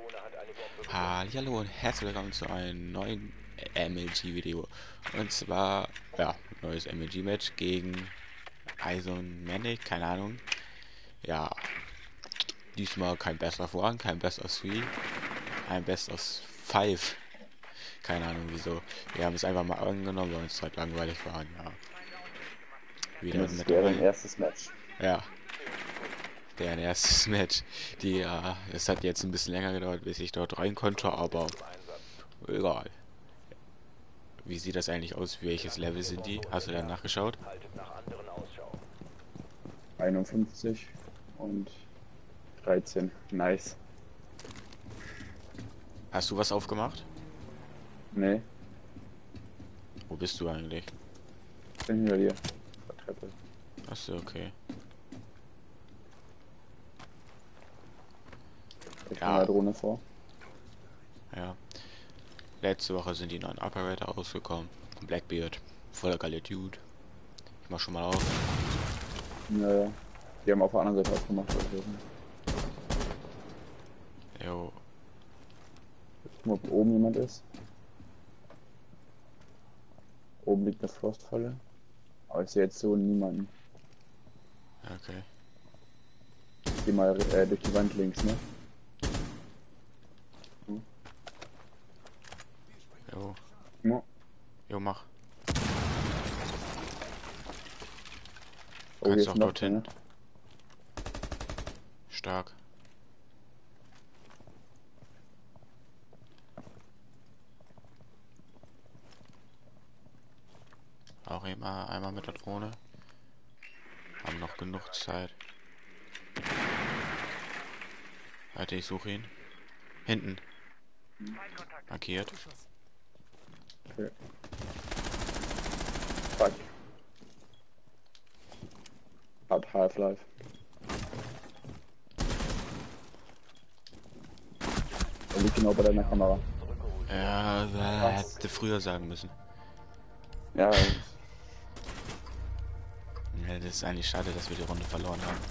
Hallo und herzlich willkommen zu einem neuen MLG-Video. Und zwar, ja, neues MLG-Match gegen Ison Manic, keine Ahnung. Ja, diesmal kein Best of One, kein Best of Three, ein Best of Five. Keine Ahnung wieso. Wir haben es einfach mal angenommen, weil uns halt langweilig war. Ja, Und wieder es mit wäre dabei. ein erstes Match. Ja, deren erstes Match. Es hat jetzt ein bisschen länger gedauert, bis ich dort rein konnte, aber egal. Wie sieht das eigentlich aus? Welches Level sind die? Hast du dann nachgeschaut? 51 und 13. Nice. Hast du was aufgemacht? Nee, Wo bist du eigentlich? bin hinter dir. Auf der Treppe. Achso, okay. Ich bin Ja, der Drohne vor. ja. Letzte Woche sind die neuen Operator rausgekommen. Blackbeard. Voller geile Dude. Ich mach schon mal auf. Naja. Die haben auf der anderen Seite aufgemacht. Also, Jo, guck mal, ob oben jemand ist. Oben liegt eine Frostfalle. Aber ich sehe jetzt so niemanden. okay. Geh mal durch die Wand links, ne? Jo, Ja. jo, mach. Oh, hier Kannst ist doch noch dorthin. einer. Stark. Auch immer einmal mit der Drohne. Haben noch genug Zeit. Warte, ich suche ihn. Hinten. Markiert. Okay. Fuck. Hat Half-Life. Er liegt genau bei deiner Kamera. Ja, Was? hätte früher sagen müssen. Ja, Ja, das ist eigentlich schade, dass wir die Runde verloren haben.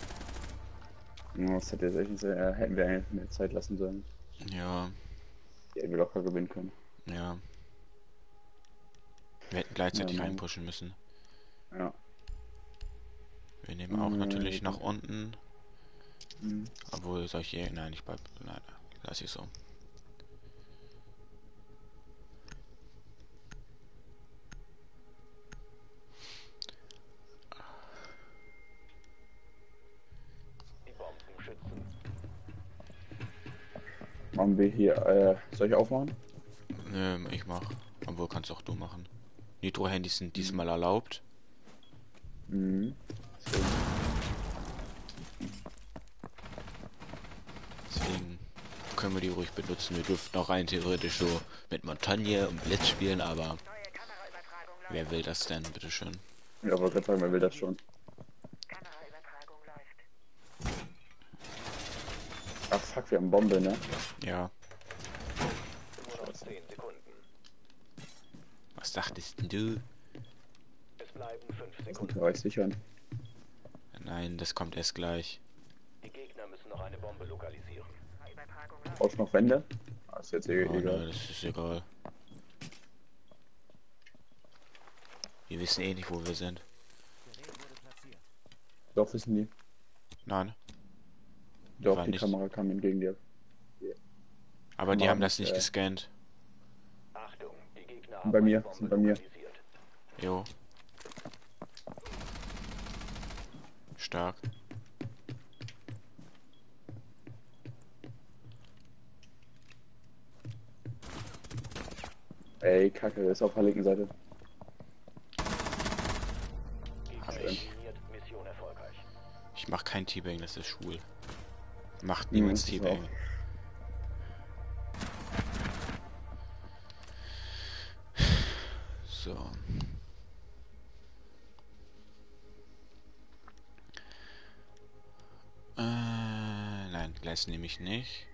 das hätte jetzt echt nicht sein. Hätten wir eigentlich mehr Zeit lassen sollen. Ja, Die hätten wir locker gewinnen können. ja. Wir hätten Ja, gleichzeitig nein. reinpushen müssen. Ja. Wir nehmen auch natürlich nach Gut. unten. Mhm. Obwohl solche. Nein, ich bleib. Nein, lass ich so. Machen wir hier, soll ich aufmachen? Ich mach. Obwohl kannst auch du machen. Nitro-Handys sind diesmal erlaubt. Mhm. Schön. Deswegen können wir die ruhig benutzen. Wir dürften auch rein theoretisch so mit Montagne und Blitz spielen, aber wer will das denn, bitteschön? Ja, wollte gerade sagen, wer will das schon? Ach fuck, wir haben Bombe, ne? Ja, Scheiße. was dachtest denn du? Kommt mir euch sichern. Nein, das kommt erst gleich. Brauchst du noch Wände? Ah, ist jetzt Oh egal. ne, das ist egal. Wir wissen eh nicht, wo wir sind. Doch, wissen die. Nein, wir Doch, waren die nicht. Kamera kam entgegen dir. Aber die Kamera haben hat das mich, nicht gescannt. sind bei mir, sind bei mir. Jo. Stark. Ey, Kacke, der ist auf der linken Seite. Hab Schön. ich. Ich mach kein Teabang, das ist schwul. Macht Mhm, niemals das ist Teabang. auch. So. Nein, Gleis nehme ich nicht.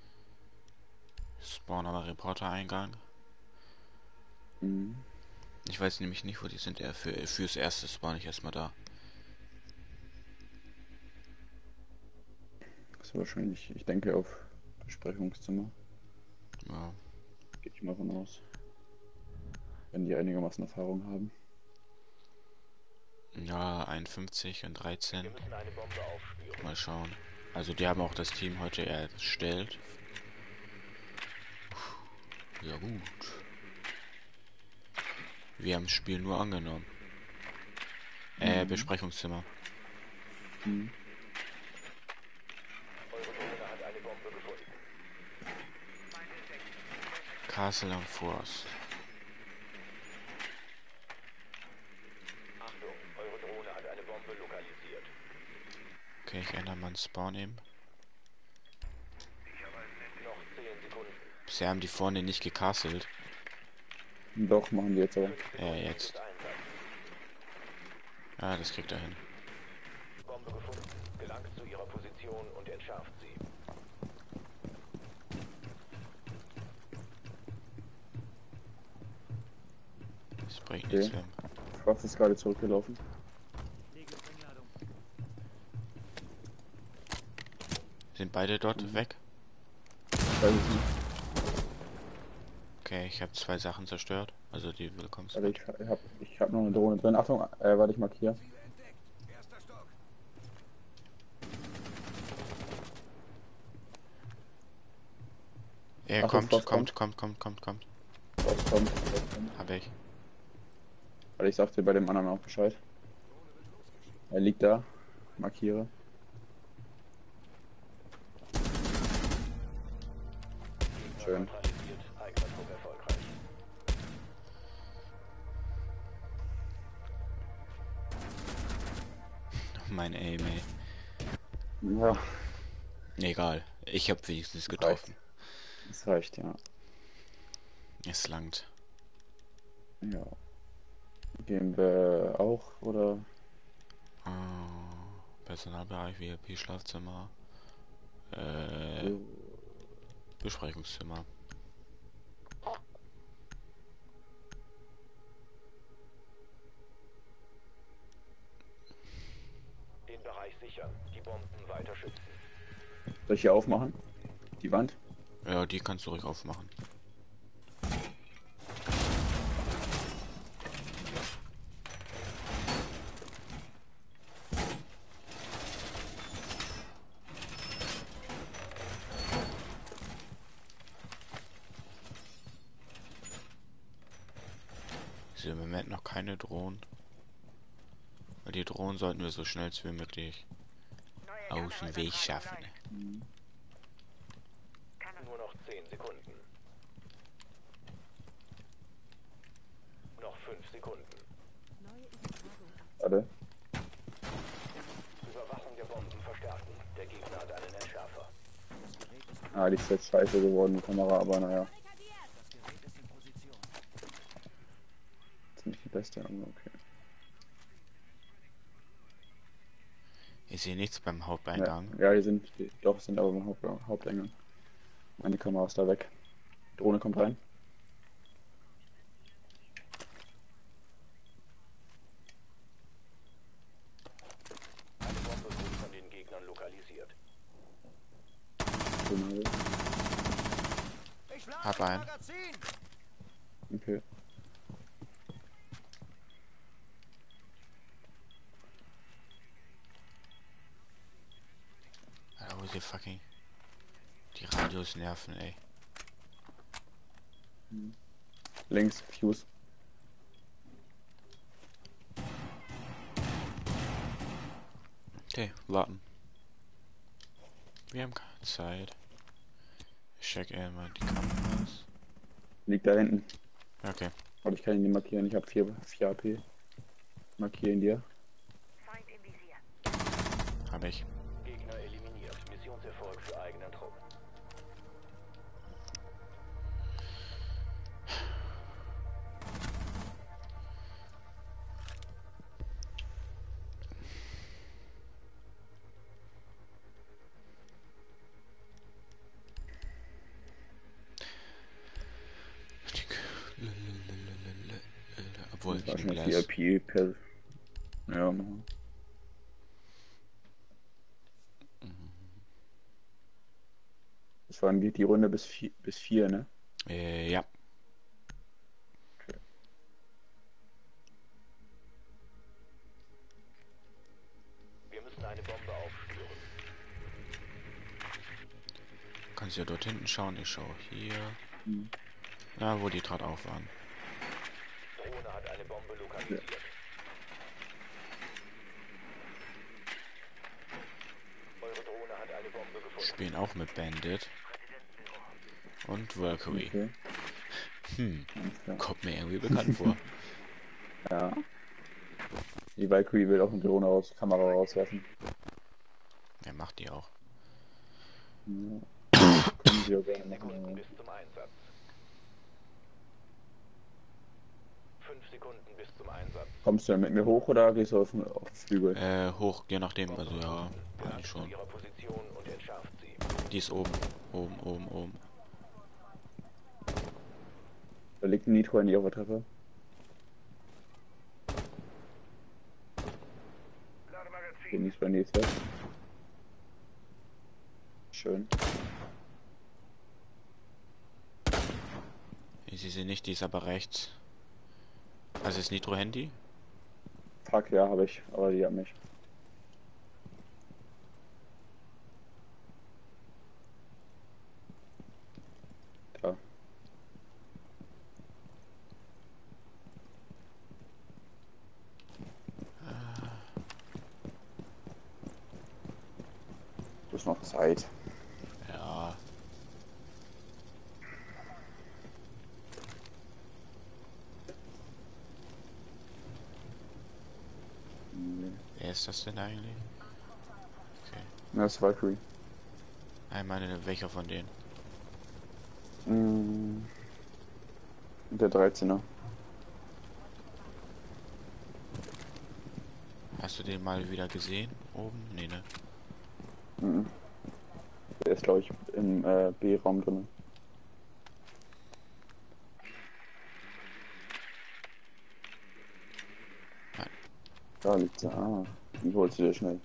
Spawn aber Reporter-Eingang. Mhm. Ich weiß nämlich nicht, wo die sind. Fürs erste spawn ich erstmal da. Das ist wahrscheinlich, ich denke, auf Besprechungszimmer. Ja. Gehe ich mal von aus. Wenn die einigermaßen Erfahrung haben. Ja, 51 und 13. Wir müssen eine Bombe aufspüren. Mal schauen. Also die haben auch das Team heute erstellt. Ja gut. Wir haben das Spiel nur angenommen. Besprechungszimmer. Mhm. Eure Drohne hat eine Bombe gefunden. Castle am Forst. Achtung, eure Drohne hat eine Bombe lokalisiert. Okay, ich ändere meinen Spawn eben. Noch 10 Sekunden. Bisher haben die vorne nicht gecastelt. Doch, machen die jetzt aber. Jetzt. Einsatz. Ja, das kriegt er hin. Bombe gefunden. Gelangt zu ihrer Position und entschärft sie. Das bringt nichts Okay. mehr. Schwarz ist gerade zurückgelaufen. Sind beide dort weg? Weiß ich nicht. Okay, ich habe 2 Sachen zerstört. Also die willkommst. Also ich hab noch eine Drohne drin. Achtung, warte, ich markiere. Er Achtung, kommt, Frost kommt. Rauskommt. Hab ich. Weil ich sagte bei dem anderen auch Bescheid. Er liegt da. Markiere. Schön. Neutralisiert. Eigener Druck erfolgreich. Mein Aim, ey. Ja, Egal. Ich habe wenigstens getroffen. das reicht, ja. Es langt. Ja. Gehen wir auch, oder? Personalbereich, VIP, Schlafzimmer. Jo. Besprechungszimmer. Den Bereich sichern. Die Bomben weiter schützen. Soll ich hier aufmachen? Die Wand? Ja, die kannst du ruhig aufmachen. Ist im Moment noch keine Drohnen. Weil die Drohnen sollten wir so schnell wie möglich aus dem Weg schaffen. Nur noch 10 Sekunden. Noch 5 Sekunden. Warte. Überwachung der Bomben verstärken. Der Gegner hat einen Entschärfer. Ah, die ist jetzt scheiße geworden, die Kamera, aber naja. Ist nicht die beste, aber okay. Ich sehe nichts beim Haupteingang. Ja, doch, sind aber im Haupteingang. Meine Kamera ist da weg. Drohne kommt rein. Eine Bombe wurde von den Gegnern lokalisiert. Hab einen. Okay. Alter, wo ist die fucking... Die Radios nerven, ey. Links, Fuse. Okay, warten. Wir haben keine Zeit. Ich check eher mal die Kameras. Liegt da hinten. Okay. Aber ich kann ihn nicht markieren. Ich habe 4 AP. Markiere ihn dir. Habe ich. Gegner eliminiert. Missionserfolg für eigenen Trupp. Obwohl, Das ich war nehme schon Glas. 4 AP per. Ja, machen. Das waren die Runde bis vier, ne? Ja. Wir müssen eine Bombe aufspüren. Kannst ja dort hinten schauen. Ich schaue hier. Hm. Na, wo die gerade auf waren. Drohne hat eine Bombe lokalisiert. Eure Drohne hat eine Bombe gefunden. Spielen auch mit Bandit. Und Valkyrie. Okay. Alles klar. Kommt mir irgendwie bekannt vor. Ja. Die Valkyrie will auch eine Drohne aus Kamera rauswerfen. Wer macht die auch? Ja. Können sie auch gerne 10 Sekunden machen. bis zum Einsatz. 5 Sekunden bis zum Einsatz. Kommst du dann mit mir hoch oder gehst du auf den Flügel? Hoch, je nachdem. Also ja, Gelangt eigentlich zu schon. ihrer Position und entschärft sie. Die ist oben. Oben. Da liegt ein Nitro-Handy auf der Treppe. Den Nitro-Handy ist weg. Schön. Ich sehe sie nicht, die ist aber rechts. Also ist Nitro-Handy? Fuck, ja, habe ich. Aber die haben mich. Da. Du hast noch Zeit. Ja. Wer ist das denn eigentlich? Okay. Ja, das ist Valkyrie. Ich meine, welcher von denen? Der 13er. Hast du den mal wieder gesehen? Oben? Nee, ne? Mhm. Der ist, glaube ich, im B-Raum drin. Nein. Da liegt er. Ah, die holst du dir schnell.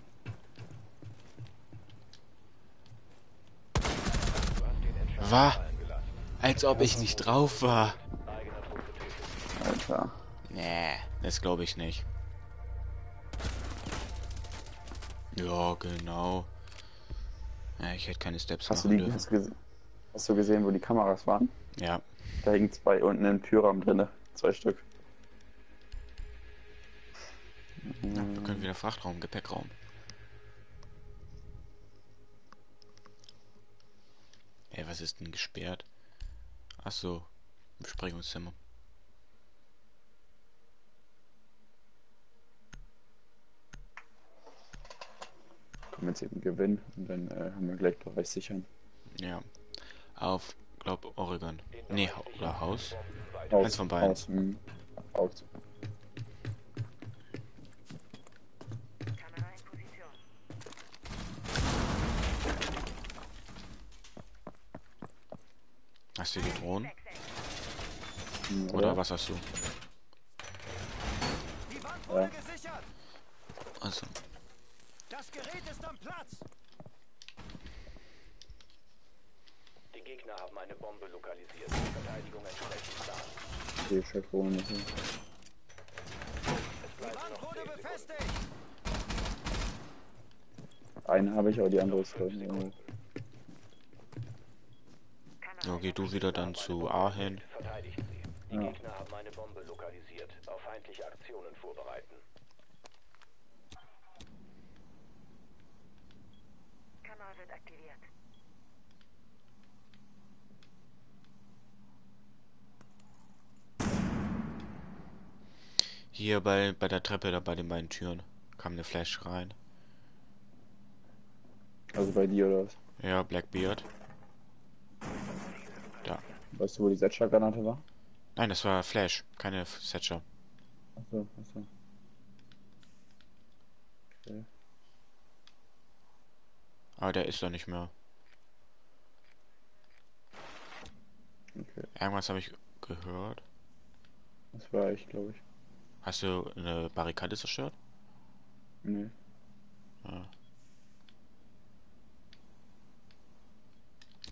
Du hast den Entschärfer War? fallen gelassen. Als ob ich nicht drauf war. Eigener Trupp getötet. Alter. Nee, das glaube ich nicht. Ja, genau. Ja, ich hätte keine Steps Hast du, machen die, dürfen. hast du gesehen, wo die Kameras waren? Ja. Da hingen zwei unten im Türraum drin. 2 Stück. Wir können wieder Frachtraum, Gepäckraum. Ey, was ist denn gesperrt? Ach so, Besprechungszimmer. Kommen jetzt eben gewinnen und dann haben wir gleich Bereich sichern. Ja. Auf, glaub, Oregon. Nee, oder Haus. Aus, Eins von beiden. Aus. Aus. Kamera in Position. Hast du die Drohnen? Ja. Oder was hast du? Die Wand wurde Ja. gesichert. Also, Das Gerät ist am Platz. Die Gegner haben eine Bombe lokalisiert. Verteidigung entsprechend klar. Die Chefwohn. Es Die bleiben Wand noch wurde 10 Sekunden. befestigt. Eine habe ich, aber die andere ist 5 drin. Sekunden. ja, geh du wieder dann zu A hin. Verteidigt sie. Die Ja. Gegner haben eine Bombe lokalisiert. Auf feindliche Aktionen vorbereiten. Kamera wird aktiviert. Hier bei der Treppe, da bei den beiden Türen, kam eine Flash rein. Also bei dir oder was? Ja, Blackbeard. Da. Weißt du, wo die Setcher-Granate war? Nein, das war Flash, keine Setcher. Achso, achso. Okay. Aber der ist da nicht mehr. Okay. Irgendwas habe ich gehört. Das war ich, glaube ich. Hast du eine Barrikade zerstört? Nee. Ja.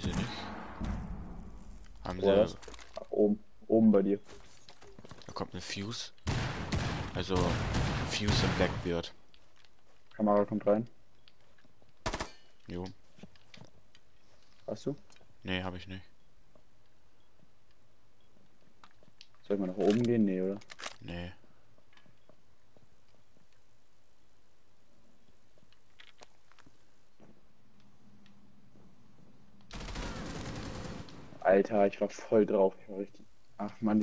sie nicht. Haben Wo war sie... das? Ach, oben. Oben bei dir. Da kommt eine Fuse. Also Fuse und Blackbeard. Kamera kommt rein. Jo. Hast du? Nee, habe ich nicht. Soll ich mal nach oben gehen? Nee, oder? Nee. Alter, ich war voll drauf. Ich war richtig. Ach Mann.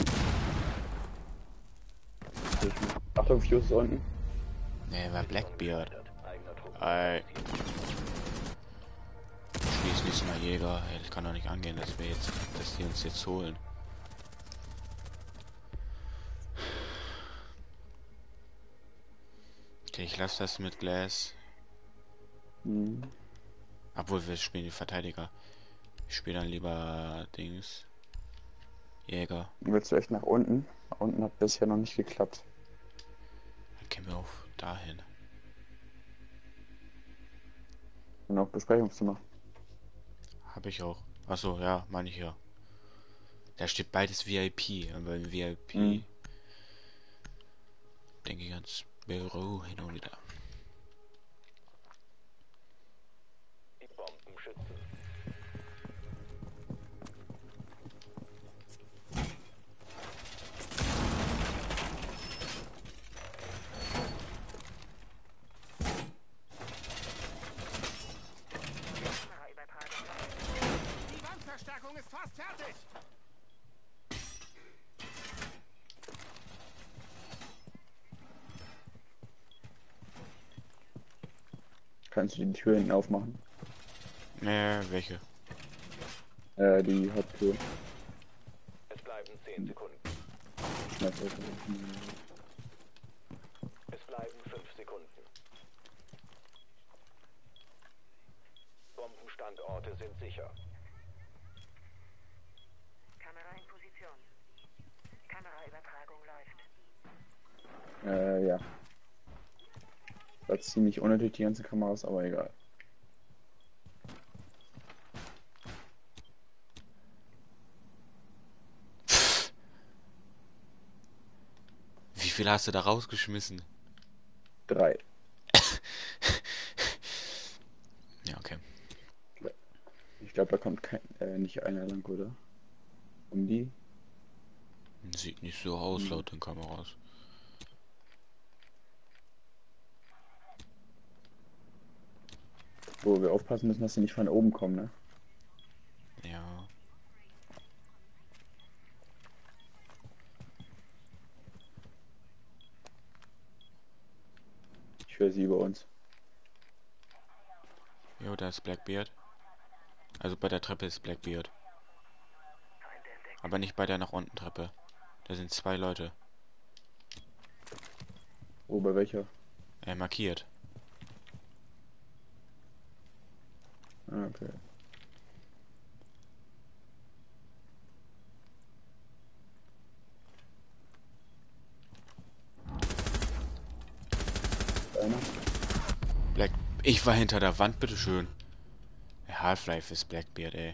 Achtung, Fuse ist unten. Nee, war Blackbeard. Eigener Trupp. Ey. Schließlich mal Jäger. Ey, das kann doch nicht angehen, dass die uns jetzt holen. Okay, ich lasse das mit Glass. Mhm. Obwohl wir spielen die Verteidiger. Ich spiele dann lieber Dings. Jäger. Willst du echt nach unten? Nach unten hat bisher noch nicht geklappt. Dann gehen wir auf dahin. Und auch Besprechungszimmer. Habe ich auch. Achso, ja, meine ich ja. Da steht beides VIP. Und beim VIP denke ich ans Büro hin und wieder. Die Bomben schützen. Kameraübertragung. Die Wandverstärkung ist fast fertig. Kannst du die Tür hinten aufmachen? Welche? Die Haupttür. Es bleiben 10 Sekunden. Schmeiß auf. Es bleiben 5 Sekunden. Bombenstandorte sind sicher. Kamera in Position. Kameraübertragung läuft. Ja. Das war ziemlich unnötig, die ganzen Kameras, aber egal. Wie viel hast du da rausgeschmissen? 3. Ja, okay. Ich glaube, da kommt nicht einer lang, oder? Um die? Sieht nicht so aus laut den Kameras. Wo wir aufpassen müssen, dass sie nicht von oben kommen, ne? Ja. Ich höre sie über uns. Jo, da ist Blackbeard. Also bei der Treppe ist Blackbeard. Aber nicht bei der nach unten Treppe. Da sind 2 Leute. Wo, bei welcher? Markiert. Ah, okay. Einer? Black. Ich war hinter der Wand, bitteschön. Half-Life ist Blackbeard, ey.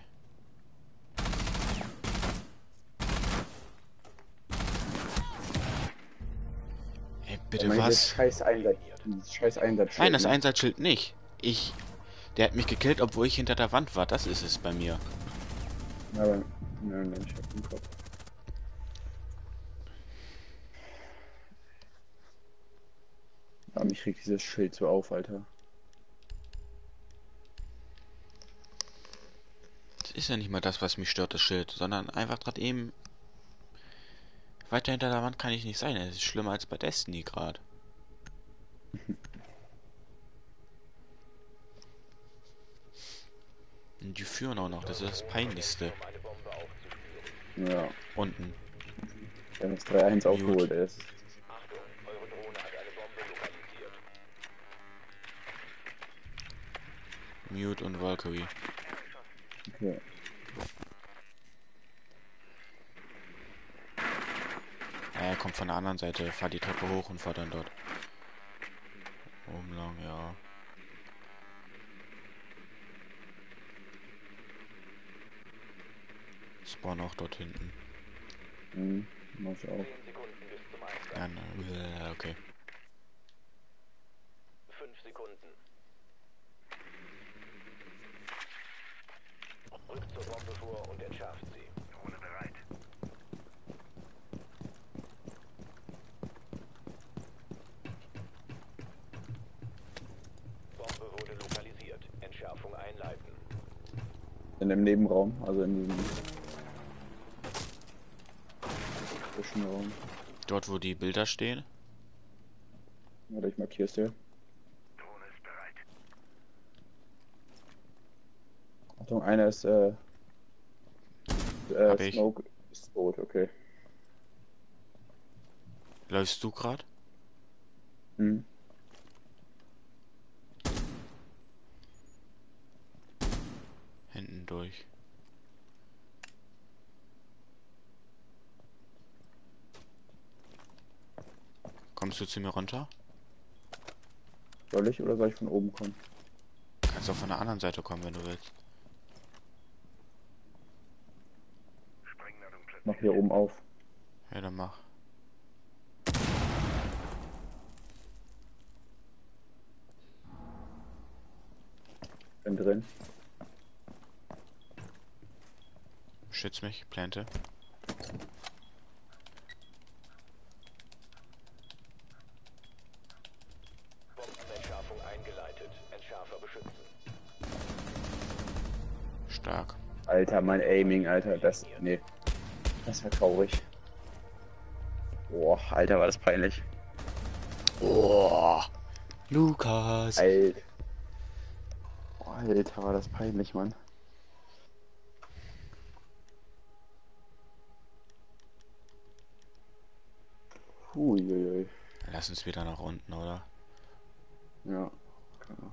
Ey, bitte Aber dieses was? scheiß Einsatz. Nein, das Einsatzschild nicht. Der hat mich gekillt, obwohl ich hinter der Wand war. Das ist es bei mir. Aber, nein, ich hab den Kopf. Aber mich regt dieses Schild so auf, Alter. Das ist ja nicht mal das, was mich stört, das Schild, sondern einfach gerade eben. Weiter hinter der Wand kann ich nicht sein. Es ist schlimmer als bei Destiny gerade. Und die führen auch noch, das ist das Peinlichste. Um eine Bombe aufzuspüren. Ja, Unten. wir haben das 3-1 aufgeholt, ey. Achtung, eure Drohne hat eine Bombe lokalisiert. Mute und Valkyrie. Okay. Er kommt von der anderen Seite, fahr die Treppe hoch und fahr dann dort. Oben lang, ja. spawn auch dort hinten. Mach ich auch. 10 Sekunden bis zum Einsatz. Ja, na, okay. 5 Sekunden. Rückt zur Bombe vor und entschärft sie. Drohne bereit. Bombe wurde lokalisiert. Entschärfung einleiten. In dem Nebenraum, also in diesem Zwischenraum. Dort, wo die Bilder stehen. Warte, ich markiere es dir. Drohne ist bereit. Achtung, einer ist Hab ich. Smoke ist tot, okay. Läufst du gerade? Hm. Hinten durch. Kommst du zu mir runter? Soll ich oder soll ich von oben kommen? Kannst auch von der anderen Seite kommen, wenn du willst. Ich mach hier oben auf. Ja, dann mach. Bin drin. Schütz mich, plante. Bombenentschärfung eingeleitet. Entschärfer beschützen. Stark. Alter, mein Aiming, Alter, das. Nee. Das war traurig. Boah, Alter, war das peinlich. Oh, Lukas. Alter. Boah, Alter, war das peinlich, Mann. Uiuiui. Lass uns wieder nach unten, oder? Ja. Genau.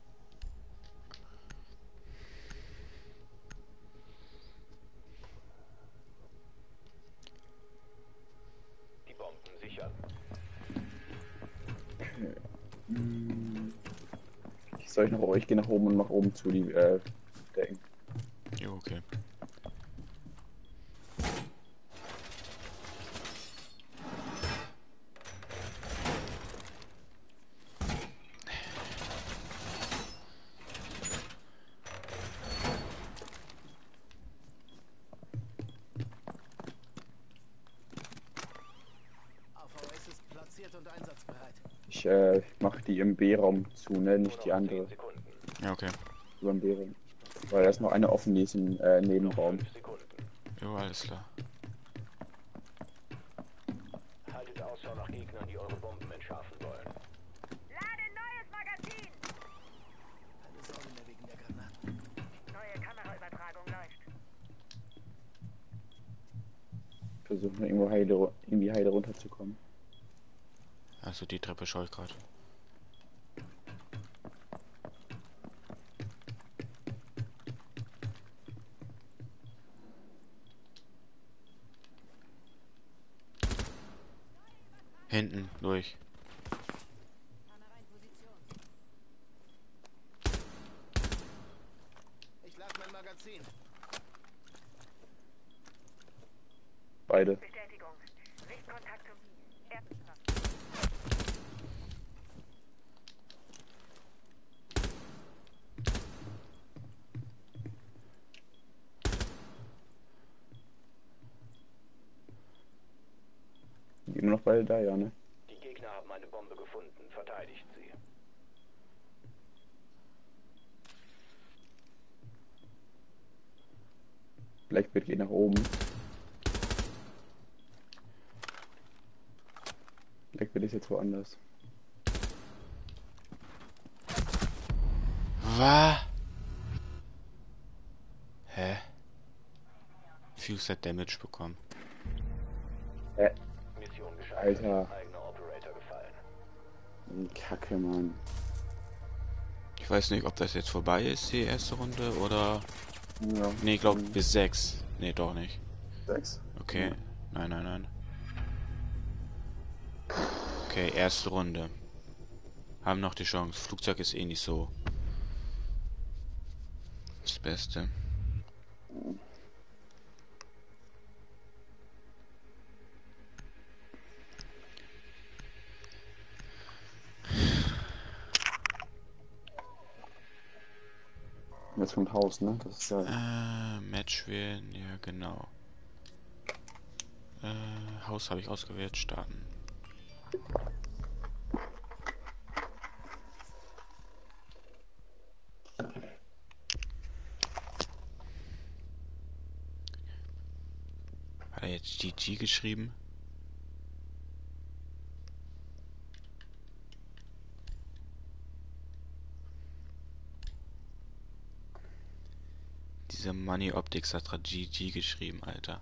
Die Bomben sichern. Soll ich nach euch gehen nach oben und mach oben zu die Decken. Jo, okay. AVS ist platziert und einsatzbereit. Ich mach die im B-Raum zu, ne? Nicht die Nur noch andere. 10 Sekunden. Ja, okay. Über dem B-Raum. Weil da ist noch eine offen, die ist im Nebenraum. 5 Sekunden. Jo, alles klar. Haltet Ausschau nach Gegnern, die eure Bomben entschärfen wollen. Lade neues Magazin! Keine Sorge mehr wegen der Granaten. Neue Kameraübertragung läuft. Versuchen irgendwo irgendwie heile runterzukommen. Also die Treppe schaue ich gerade. Hinten durch. Ich lade mein Magazin. Beide. Bestätigung. Sichtkontakt zum Erdstoff. Die immer noch beide da, ja, ne? Die Gegner haben eine Bombe gefunden. Verteidigt sie. Blackbeard geht nach oben. Blackbeard ist jetzt woanders. Was? Hä? Fuse hat Damage bekommen. Mission gescheitert. Alter. Eigener Operator gefallen. Kacke, Mann. Ich weiß nicht, ob das jetzt vorbei ist, die erste Runde, oder... Ja. Nee, ich glaube bis 6. Nee, doch nicht. 6. Okay. Ja. Nein, nein, nein. Okay, erste Runde. Haben noch die Chance. Flugzeug ist eh nicht so das Beste. Jetzt kommt Haus, ne? Das ist ja. Match wählen, ja genau. Haus habe ich ausgewählt, starten. Hat er jetzt GG geschrieben? Dieser Money Optics hat gerade GG geschrieben, Alter.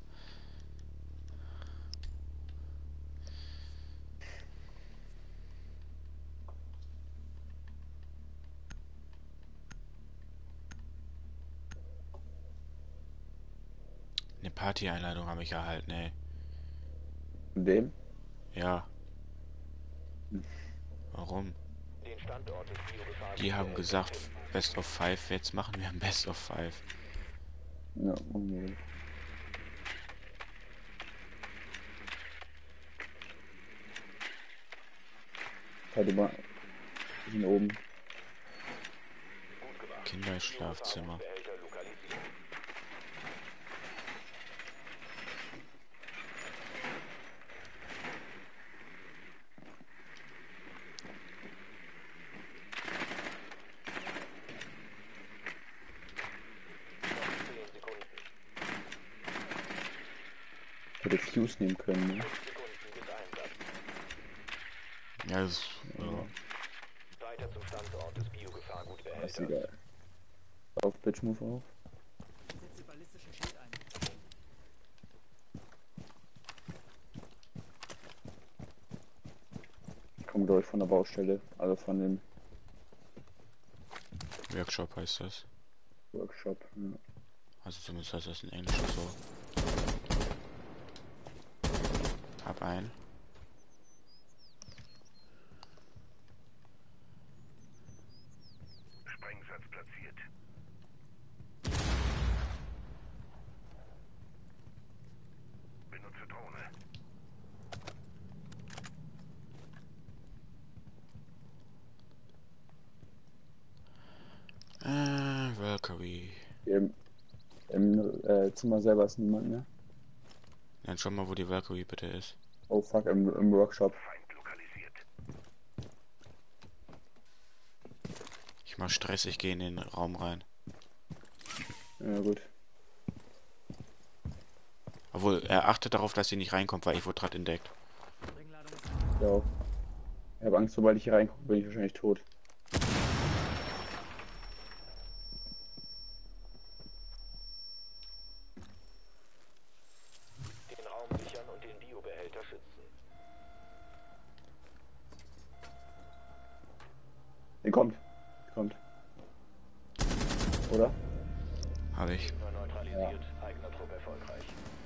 Eine Party-Einladung habe ich erhalten, ey. Dem? Ja. Warum? Den Standort des Die haben gesagt, Best of 5, jetzt machen wir ein Best of 5. Ja, unmöglich. Halt immer. Wir sind oben. Kinderschlafzimmer. Behälter lokalisiert. Noch 10 Sekunden. Hätte Fuse nehmen können, ne? 5 Sekunden bis Einsatz. Ja, das, ja. Weiter zum Standort des Das ist Biogefahrgutbehälters. egal. Auf, Bitch, move auf. Setze ballistischen Schild ein. Ich komme, glaube ich, von der Baustelle. Also von dem Workshop heißt das. Workshop. Ja. Also zumindest heißt das in Englisch so. Hab einen. Sprengsatz platziert. Benutze Drohne. Valkyrie. Im Zimmer selber ist niemand mehr. Dann schau mal, wo die Valkyrie bitte ist. Oh fuck, im Workshop. Feind lokalisiert. Ich mach Stress, ich gehe in den Raum rein. Ja, gut. Obwohl, er achtet darauf, dass sie nicht reinkommt, weil ich wurde gerade entdeckt. Bringladung ist Ja. Auch. Ich habe Angst, sobald ich hier reingucke, bin ich wahrscheinlich tot. Den Raum sichern und den Biobehälter schützen. Der kommt. Kommt. Oder? Habe ich. Gegner neutralisiert. Eigener Trupp erfolgreich.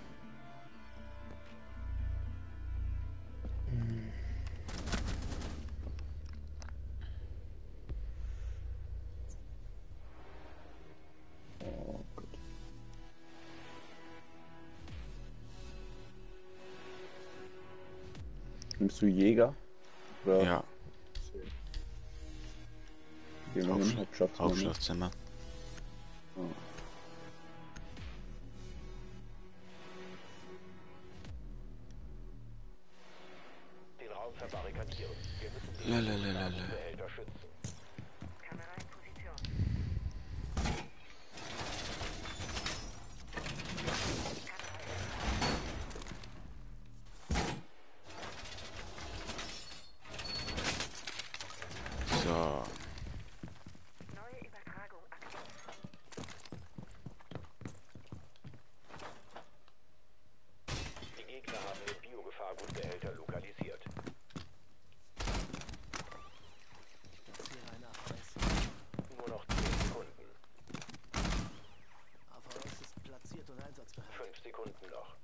Oh Gott. Nimmst du Jäger? Oder? Ja, Gehen wir hin, Hauptschlafzimmer. Ne? Hauptschlafzimmer. Oh. Den Raum verbarrikadieren. Wir müssen die Lalalala. Behälter schützen. Kamera in Position. So. Neue Übertragung aktiv. Die Gegner haben den Biogefahrgutbehälter lokalisiert. hier eine AVS. Nur noch 10 Sekunden. AVS ist platziert und einsatzbereit. 5 Sekunden noch.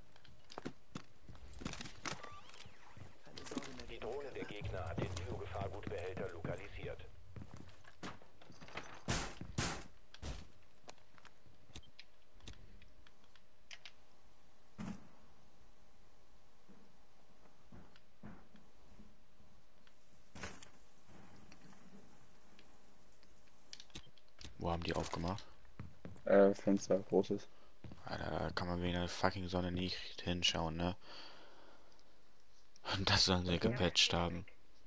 Keine Sorge mehr. Die Drohne der Gegner hat den Biogefahrgutbehälter lokalisiert. Wo haben die aufgemacht? Fenster, großes. Alter, da kann man wegen der fucking Sonne nicht hinschauen, ne? Und das sollen sie Okay. gepatcht haben.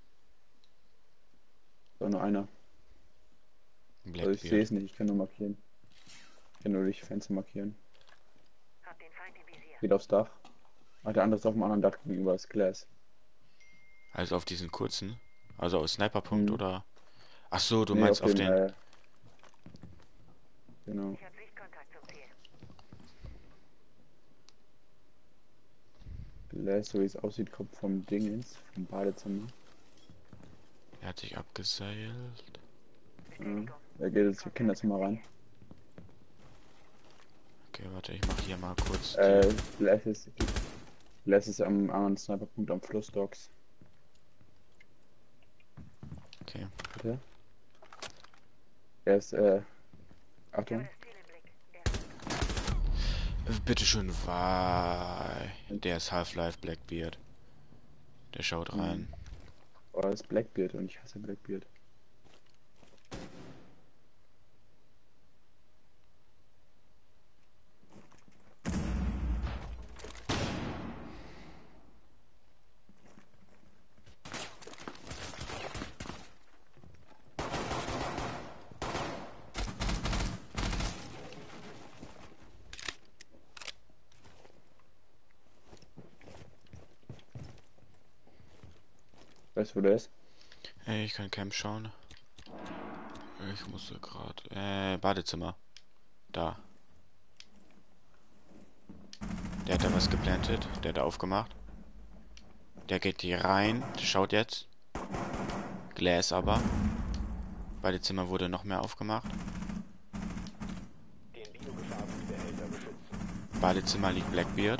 So, nur einer. Also ich sehe Blackbeard. es nicht, ich kann nur markieren. Ich kann nur durch Fenster markieren. Hab den Feind im Visier. Geht aufs Dach. Ah, der andere ist auf dem anderen Dach gegenüber das Glas. Also auf diesen kurzen. Also aus Sniperpunkt Mhm. oder. Ach so, du Nee, meinst auf dem, den. genau. Ich hab Sichtkontakt zum Ziel. Glas, so wie es aussieht, kommt vom Dingens, vom Badezimmer. Er hat sich abgeseilt. Ja. Er geht jetzt ins Kinderzimmer rein. Okay, warte, ich mach hier mal kurz. Glas ist am anderen Sniperpunkt am Flussdocks. Okay. Bitte? Er ist, Ich habe Achtung. das Ziel im Blick. Bitteschön, der ist Half-Life Blackbeard. Der schaut rein. Oh, das ist Blackbeard und ich hasse Blackbeard. Weißt du, wo der ist? Hey, ich kann Camp schauen. Ich musste gerade. Badezimmer. Da. Der hat da was geplantet. Der hat da aufgemacht. Der geht hier rein. Der schaut jetzt. Glas aber. Badezimmer wurde noch mehr aufgemacht. Den Biogefahrgutbehälter beschützen. Badezimmer liegt Blackbeard.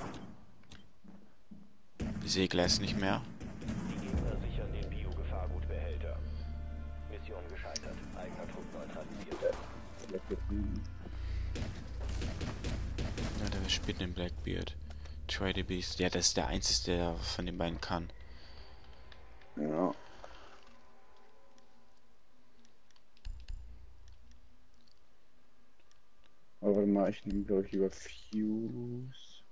Ich sehe Glas nicht mehr. Die Gegner sichern den Biogefahrgutbehälter. Mission gescheitert. Eigener Trupp neutralisiert. Blackbeard. Ja, der spielt den Blackbeard. Try the Beast. Ja, das ist der einzige, der von den beiden kann. Ja. Aber warte mal, ich nehme glaube ich lieber Fuse.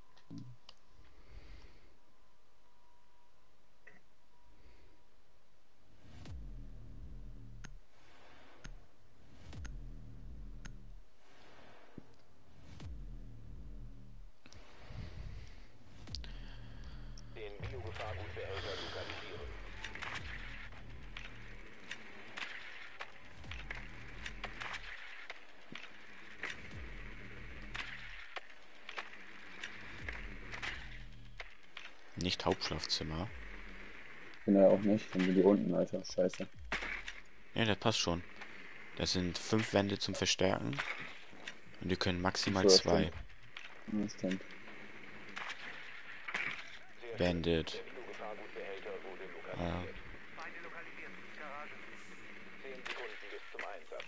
Den Biogefahrgutbehälter lokalisieren. Nicht Hauptschlafzimmer. Bin ja auch nicht, dann sind die unten, Alter. Scheiße. Ja, das passt schon. Das sind 5 Wände zum Verstärken. Und die können maximal Ach so, das 2. stimmt. Ja, das stimmt. Sehr Bandit. schön. Der Biogefahrgutbehälter wurde Ja. lokalisiert. 10 Sekunden bis zum Einsatz.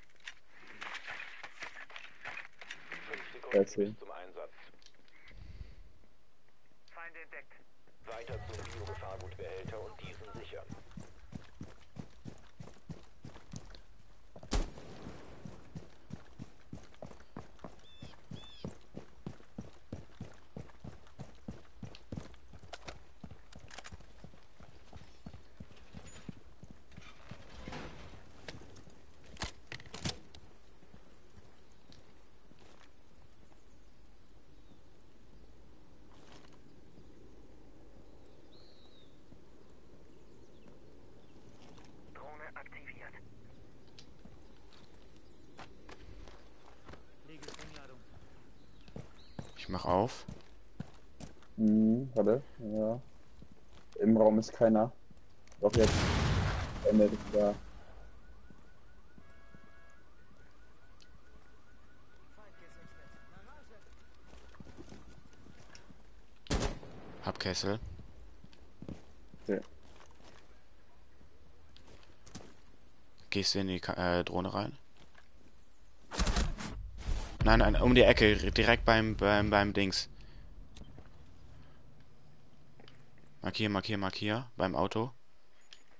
5 Sekunden Erzähl. bis zum Einsatz. Feind entdeckt. Weiter zum Biogefahrgutbehälter und diesen sichern. Drohne aktiviert. Lege Sprengladung. Ich mach auf. Warte. Ja. Im Raum ist keiner. Doch jetzt. Ende ist da. Feindkessel fest. Narage. Hab Kessel. Okay. Gehst du in die Drohne rein? Nein, nein, um die Ecke. Direkt beim Dings. Markier. Beim Auto.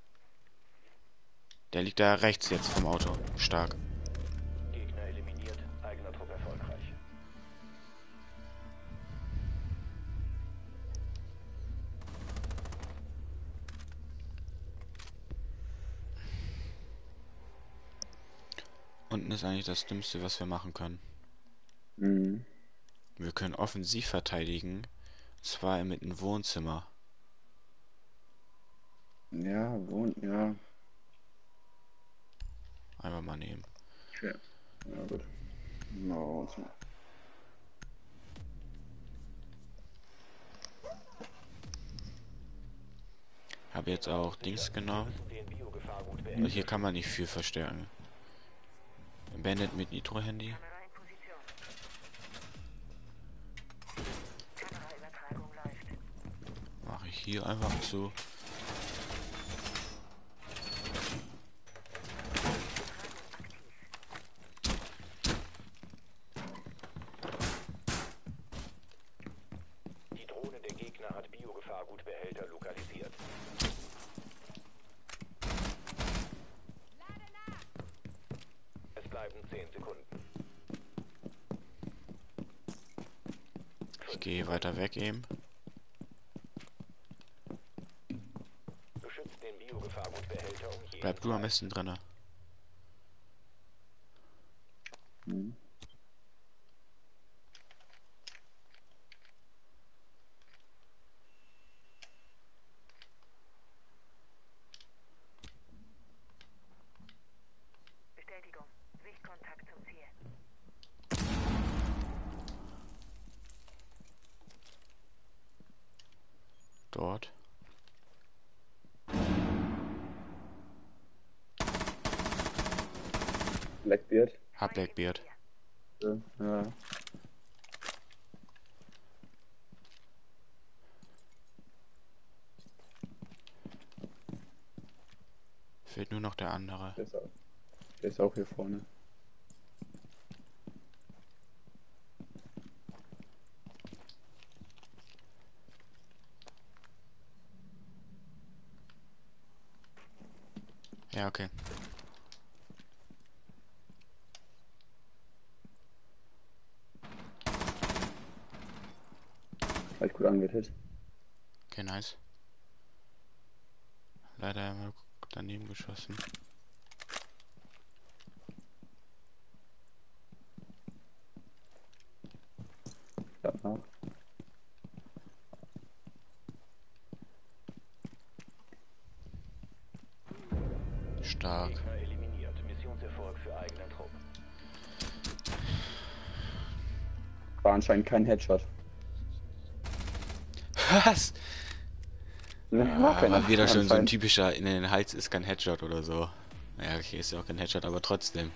Der liegt da rechts jetzt vom Auto. Stark. Gegner eliminiert. unten ist eigentlich das Dümmste, was wir machen können. Mhm. Wir können offensiv verteidigen. Und zwar mit einem Wohnzimmer. Ja, ja. Einfach mal nehmen. Okay. Ja, gut. No, so. Habe jetzt auch Dings genommen. Den Biogefahrgut Und behält. hier kann man nicht viel verstärken. Bandit mit Nitro-Handy. Kamera in Position. Kameraübertragung läuft. Mache ich hier einfach zu. Die Drohne der Gegner hat Biogefahrgutbehälter lokalisiert. Es bleiben 10 Sekunden. Ich gehe weiter weg eben. Beschützt den Biogefahrgutbehälter um jeden Bleib du am Preis. besten drinne. Mhm. Bestätigung. Sichtkontakt zum Ziel. Dort. Blackbeard. Hab Blackbeard. Ja. Fehlt nur noch der andere. Der ist auch hier vorne. Ja, okay. Hab ich gut angehittet. Okay, nice. Leider einmal daneben geschossen. Danach. Stark. Gegner eliminiert. Missionserfolg für eigenen Trupp. War anscheinend kein Headshot. Was? Ne, Aber wieder schon so ein anscheinend. typischer, in den Hals ist kein Headshot oder so. Ja, okay, ist ja auch kein Headshot, aber trotzdem.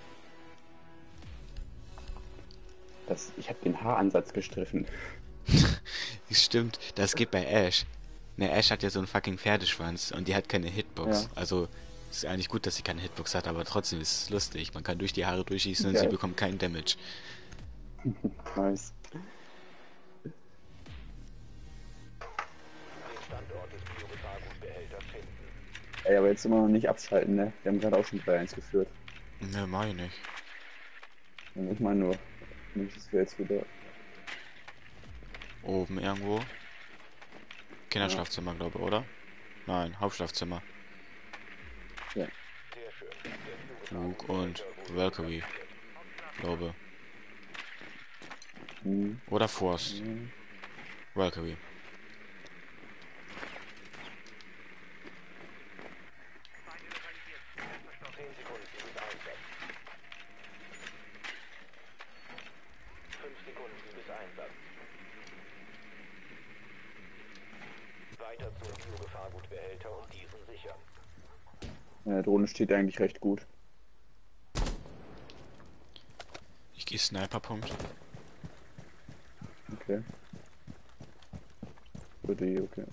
Ich habe den Haaransatz gestriffen. Stimmt, das geht bei Ash. Ne, Ash hat ja so einen fucking Pferdeschwanz und die hat keine Hitbox. Ja. Also, ist eigentlich gut, dass sie keine Hitbox hat, aber trotzdem ist es lustig. Man kann durch die Haare durchschießen und Ja. sie bekommt keinen Damage. Nice. Den Standort des Biogefahrgutbehälters finden. Ey, aber jetzt immer noch nicht abschalten, ne? Wir haben gerade auch schon 3-1 geführt. Ne, mach ich nicht. Und ich meine nur, nicht, dass wir jetzt wieder. Oben irgendwo. Kinderschlafzimmer, glaube ich, oder? Nein, Hauptschlafzimmer. Ja. Sehr schön. Der Luke und Valkyrie, glaube. Mhm. Oder Force. Mhm. Valkyrie. Biogefahrgut 10 Sekunden bis Einsatz. 5 Sekunden bis Einsatz. Weiter zum Biogefahrgutbehälter und diesen sichern. Ja, Drohne steht eigentlich recht gut. Ich gehe Sniperpunkt. Okay. Würde okay.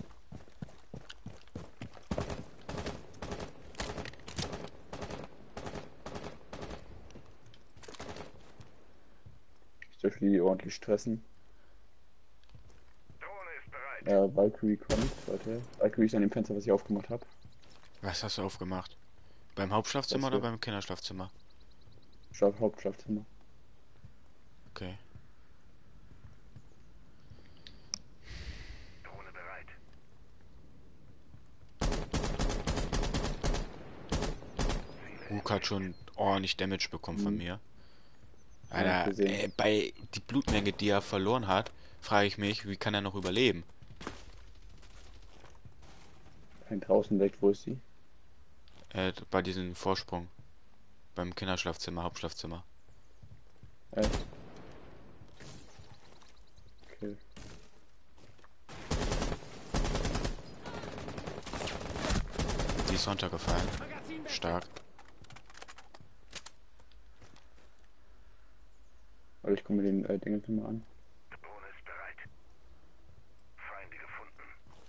Ich dürfte die ordentlich stressen. Drohne ist bereit. Valkyrie kommt, warte. Valkyrie ist an dem Fenster, was ich aufgemacht habe. Was hast du aufgemacht? Beim Hauptschlafzimmer Das oder hier. beim Kinderschlafzimmer? Hauptschlafzimmer. Okay. Drohne bereit. Luke hat schon ordentlich Damage bekommen von mir. Ja, hab Alter, gesehen. bei die Blutmenge, die er verloren hat, frage ich mich, wie kann er noch überleben? Ein draußen weg, wo ist sie? Bei diesem Vorsprung. Beim Kinderschlafzimmer, Hauptschlafzimmer. Echt? Okay. Die ist runtergefallen. Stark. Aber ich gucke mir den Ding mal an. Drohne ist bereit. Feinde gefunden.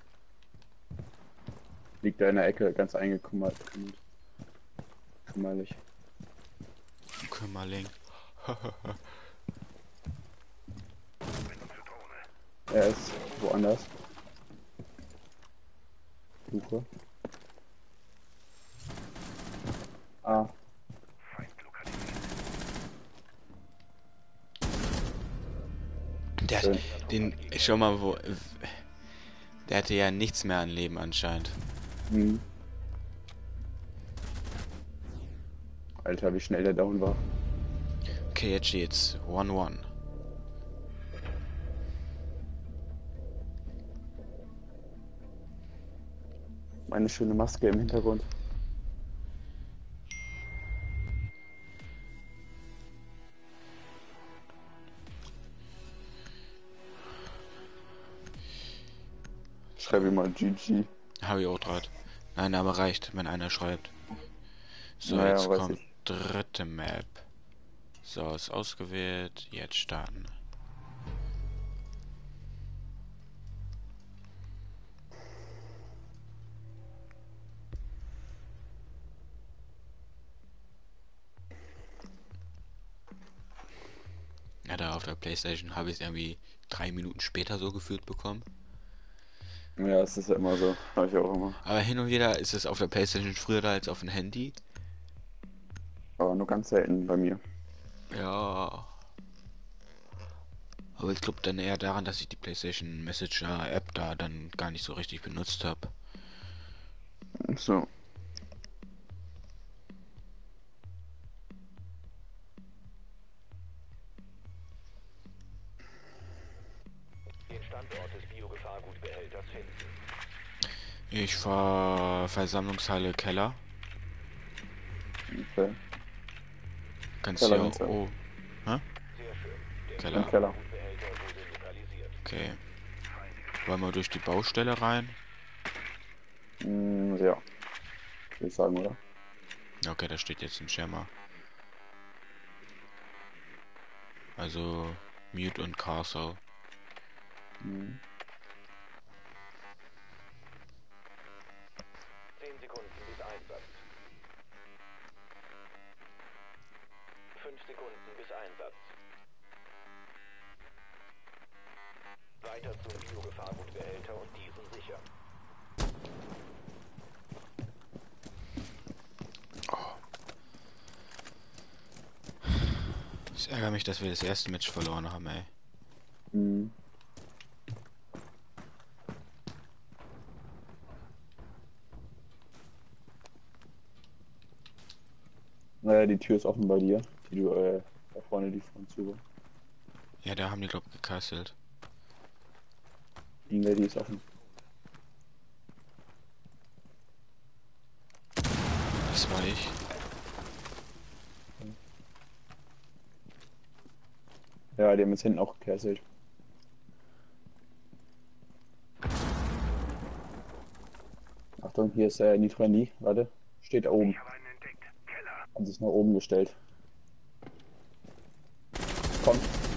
Liegt da in der Ecke, ganz eingekümmert. Kümmerlich. Kümmerling. Benutze Drohne. Er ist woanders. Suche. Ah, Feind lokalisiert. Der hat Schön. den, schau mal wo, der hatte ja nichts mehr an Leben anscheinend. hm. Alter, wie schnell der down war. Okay, jetzt steht's 1-1. Meine schöne Maske im Hintergrund. Schreibe mal GG. Habe ich auch draht. Nein, aber reicht, wenn einer schreibt. So, Naja, jetzt weiß kommt ich. dritte Map. So, ist ausgewählt. Jetzt starten. Ja, da auf der PlayStation habe ich es irgendwie 3 Minuten später so gefühlt bekommen. Ja, es ist ja immer so. Habe ich auch immer. Aber hin und wieder ist es auf der PlayStation früher da als auf dem Handy. Aber nur ganz selten bei mir. Ja. Aber ich glaube dann eher daran, dass ich die PlayStation Messenger App da dann gar nicht so richtig benutzt habe. So. Den Standort des Biogefahrgutbehälters finden. Ich fahr Versammlungshalle Keller. Okay. Kannst Keller ja. ganz Oh. Sehr schön. Der Keller. Im Keller. Biogefahrgutbehälter wurde lokalisiert. Okay. Wollen wir durch die Baustelle rein? Ja. Würde ich sagen, oder? Okay, da steht jetzt ein Schema. Also Mute und Castle. Mhm. 10 Sekunden bis Einsatz. 5 Sekunden bis Einsatz. Weiter zum Biogefahrgutbehälter und diesen sichern. Ich ärgere mich, dass wir das erste Match verloren haben, ey. Mhm. Naja, die Tür ist offen bei dir. Die du, da vorne, die von zu. Ja, da haben die, glaub ich, gecastelt. Die ist offen. Das war ich. Ja, die haben jetzt hinten auch gecasselt. Achtung, hier ist Nitro Nie. Warte. Steht da oben. Ich habe einen entdeckt. Keller. Hat sich nach oben gestellt. Komm.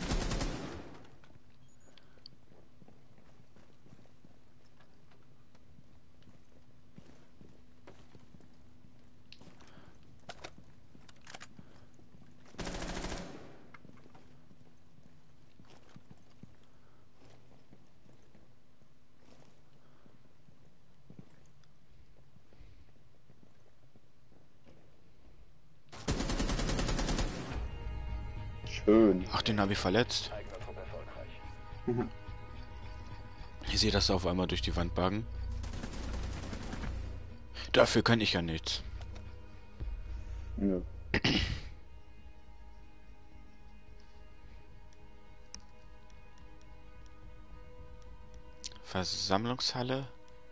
Schön. Ach, den habe ich verletzt. Eigener Trupp erfolgreich. Ich sehe das auf einmal durch die Wand baggen. Dafür kann ich ja nichts. Nö. Versammlungshalle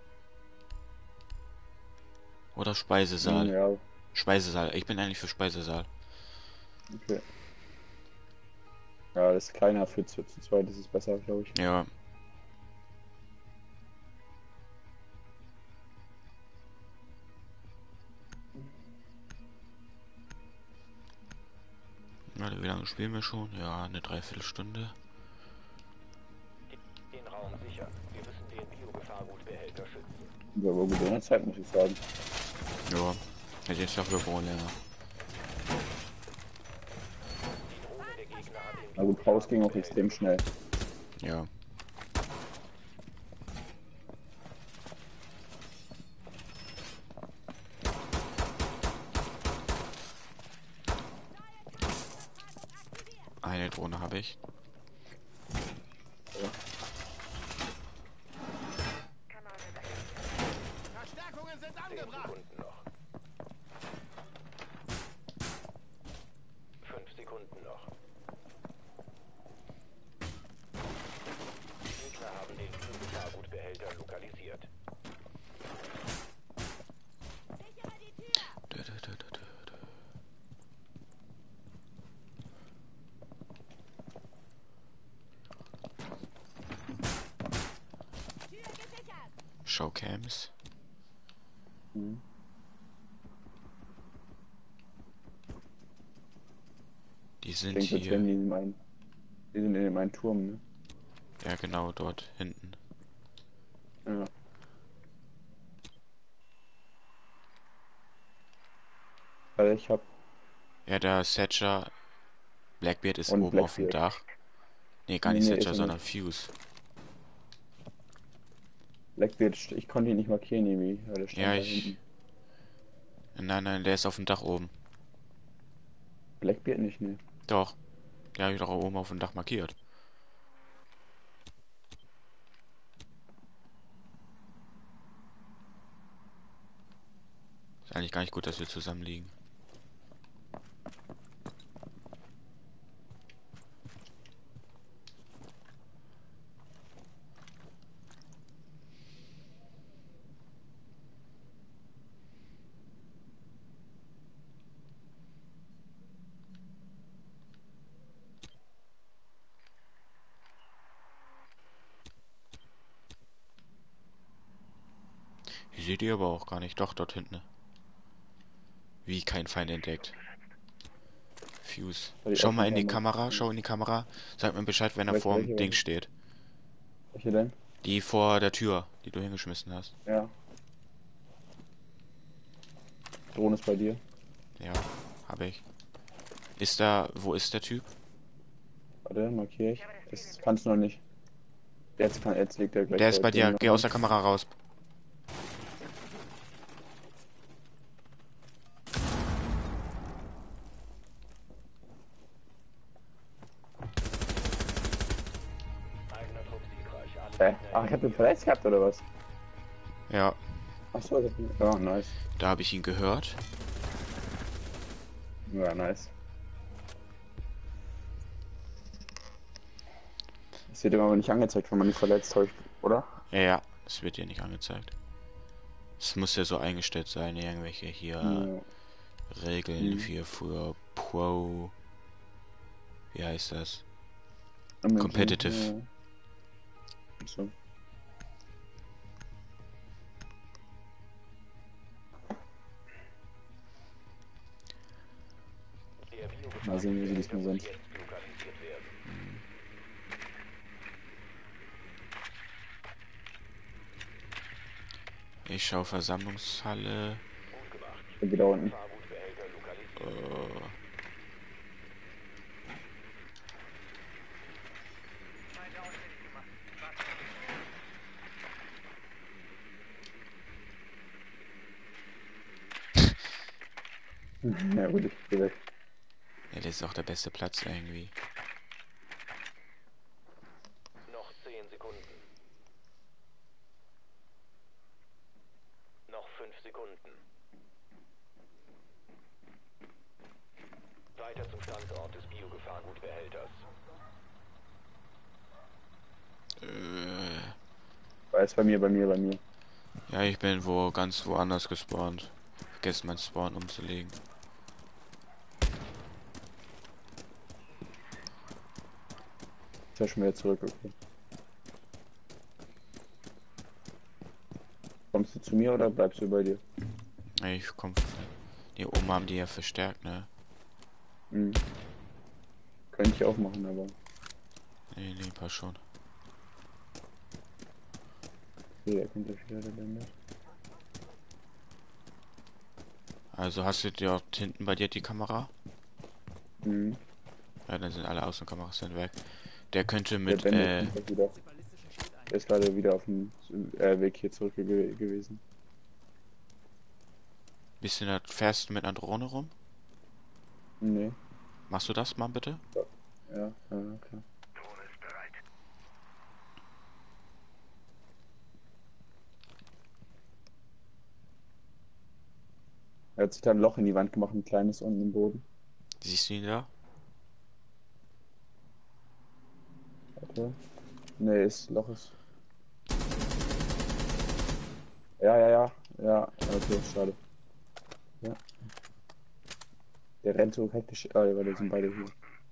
oder Speisesaal? Ja, Speisesaal. Ich bin eigentlich für Speisesaal. okay. Ja, das ist kleiner für zu zweit, das ist besser, glaube ich. Ja. Warte, wie lange spielen wir schon? Ja, eine Dreiviertelstunde. Den Raum sichern. Wir müssen den Biogefahrgutbehälter schützen. Ja, aber gut in der Zeit, muss ich sagen. Ja. Hätte jetzt dafür wohl länger. Die Drohne der Gegner hat den Na gut, raus ging auch extrem schnell. Ja. Eine Drohne habe ich. Kamera beendet. Verstärkungen sind 10 angebracht. Sekunden noch. 5 Sekunden noch. Die Gegner haben den Biogefahrgutbehälter lokalisiert. Dö, dö, dö, dö, dö, dö. Showcams. Mhm. Die sind Klingt, als hier. wenn die sind in dem einen Turm, ne? Ja, genau dort hinten. Ja. Weil ich hab. Ja, der Thatcher. Blackbeard ist Und oben auf dem Blackbeard. Dach. Nee, gar Nee, nicht nee, ist Thatcher, er sondern nicht. Fuse. Blackbeard, ich konnte ihn nicht markieren irgendwie, weil der stand Ja, da ich. hinten. Nein, nein, der ist auf dem Dach oben. Blackbeard nicht, ne? Doch. Der habe ich doch oben auf dem Dach markiert. Ist eigentlich gar nicht gut, dass wir zusammen liegen. Hier seht ihr aber auch gar nicht. Doch, dort hinten. Wie kein Feind entdeckt. Fuse. Weil die Schau mal in die Außenkamera- Kamera, schau in die Kamera. Sag mir Bescheid, wenn er Welche, vor dem welche, Ding welche? steht. Welche denn? Die vor der Tür, die du hingeschmissen hast. Ja. Drohne ist bei dir. Ja, habe ich. Ist da, wo ist der Typ? Warte, markiere ich. Das kannst du noch nicht. Jetzt liegt er gleich Der ist bei dir. dir. Geh aus der Kamera raus. Eigener Trupp siegreich. Alle Ach, ich hab den verletzt gehabt oder was? Ja, Achso, ja, nice. da habe ich ihn gehört. Ja, nice. Das wird immer aber nicht angezeigt, wenn man nicht verletzt hat, oder? Ja, das wird dir nicht angezeigt. Es muss ja so eingestellt sein, irgendwelche hier Ja. Regeln Mhm. für Pro. Wie heißt das? Imaging, Competitive. Ja. So. Der Mal sehen, wie sie diesmal sind. jetzt lokalisiert werden. Ich schau Versammlungshalle. Gut gemacht. Ich bin wieder unten. Fahrgutbehälter lokalisiert. Äh, Zweite ausfindig gemacht. Warte. Ja gut, ich geh weg. ja, das ist auch der beste Platz irgendwie. Noch 10 Sekunden. Noch 5 Sekunden. Behälters. Weiß, bei mir. Ja, ich bin ganz woanders gespawnt. Vergessen mein Spawn umzulegen. Ist ja schon wieder zurück, okay. Kommst du zu mir oder bleibst du bei dir? Nee, ich komm. Hier oben haben die ja verstärkt, ne? Mhm. Könnte ich auch machen, aber. Nee, passt schon. Okay, da kommt ja wieder der Bände. Also hast du dir auch hinten bei dir die Kamera? Mhm. Ja, dann sind alle Außenkameras sind weg. Der könnte Der mit, Bände kommt gleich wieder. ballistischen Schild ein. Der ist gerade wieder auf dem Weg hier zurück gewesen. bisschen da fährst du mit einer Drohne rum? Nee. Machst du das mal bitte? Ja, klar. Er hat sich da ein Loch in die Wand gemacht, ein kleines unten im Boden. Siehst du ihn da? Warte. Nee, Loch ist. Ja. Okay, schade. Ja. Der rennt so hektisch. Ah, ja, die sind beide hier.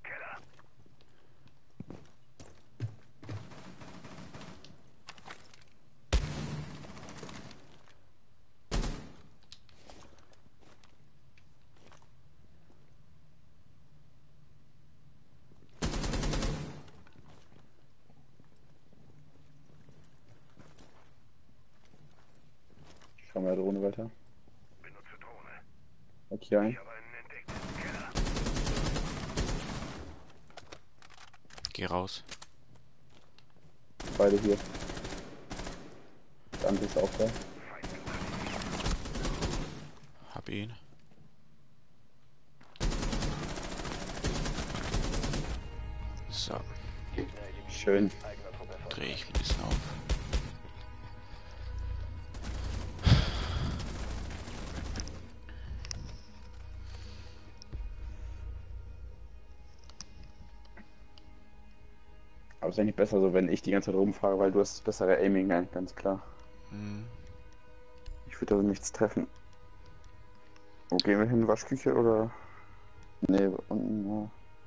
Ich schau mal der Drohne weiter. Okay, ein. Geh raus. Beide hier. Der andere ist auch da. Hab ihn. So, Gegner eliminiert. Schön. Eigener Trupp erfolgreich. drehe ich ein bisschen auf. Aber es ist eigentlich besser so, wenn ich die ganze Zeit rumfahre, weil du hast das bessere Aiming, eigentlich ganz klar. Hm. Ich würde also nichts treffen. Wo gehen wir hin? Waschküche oder? Nee, unten, ja.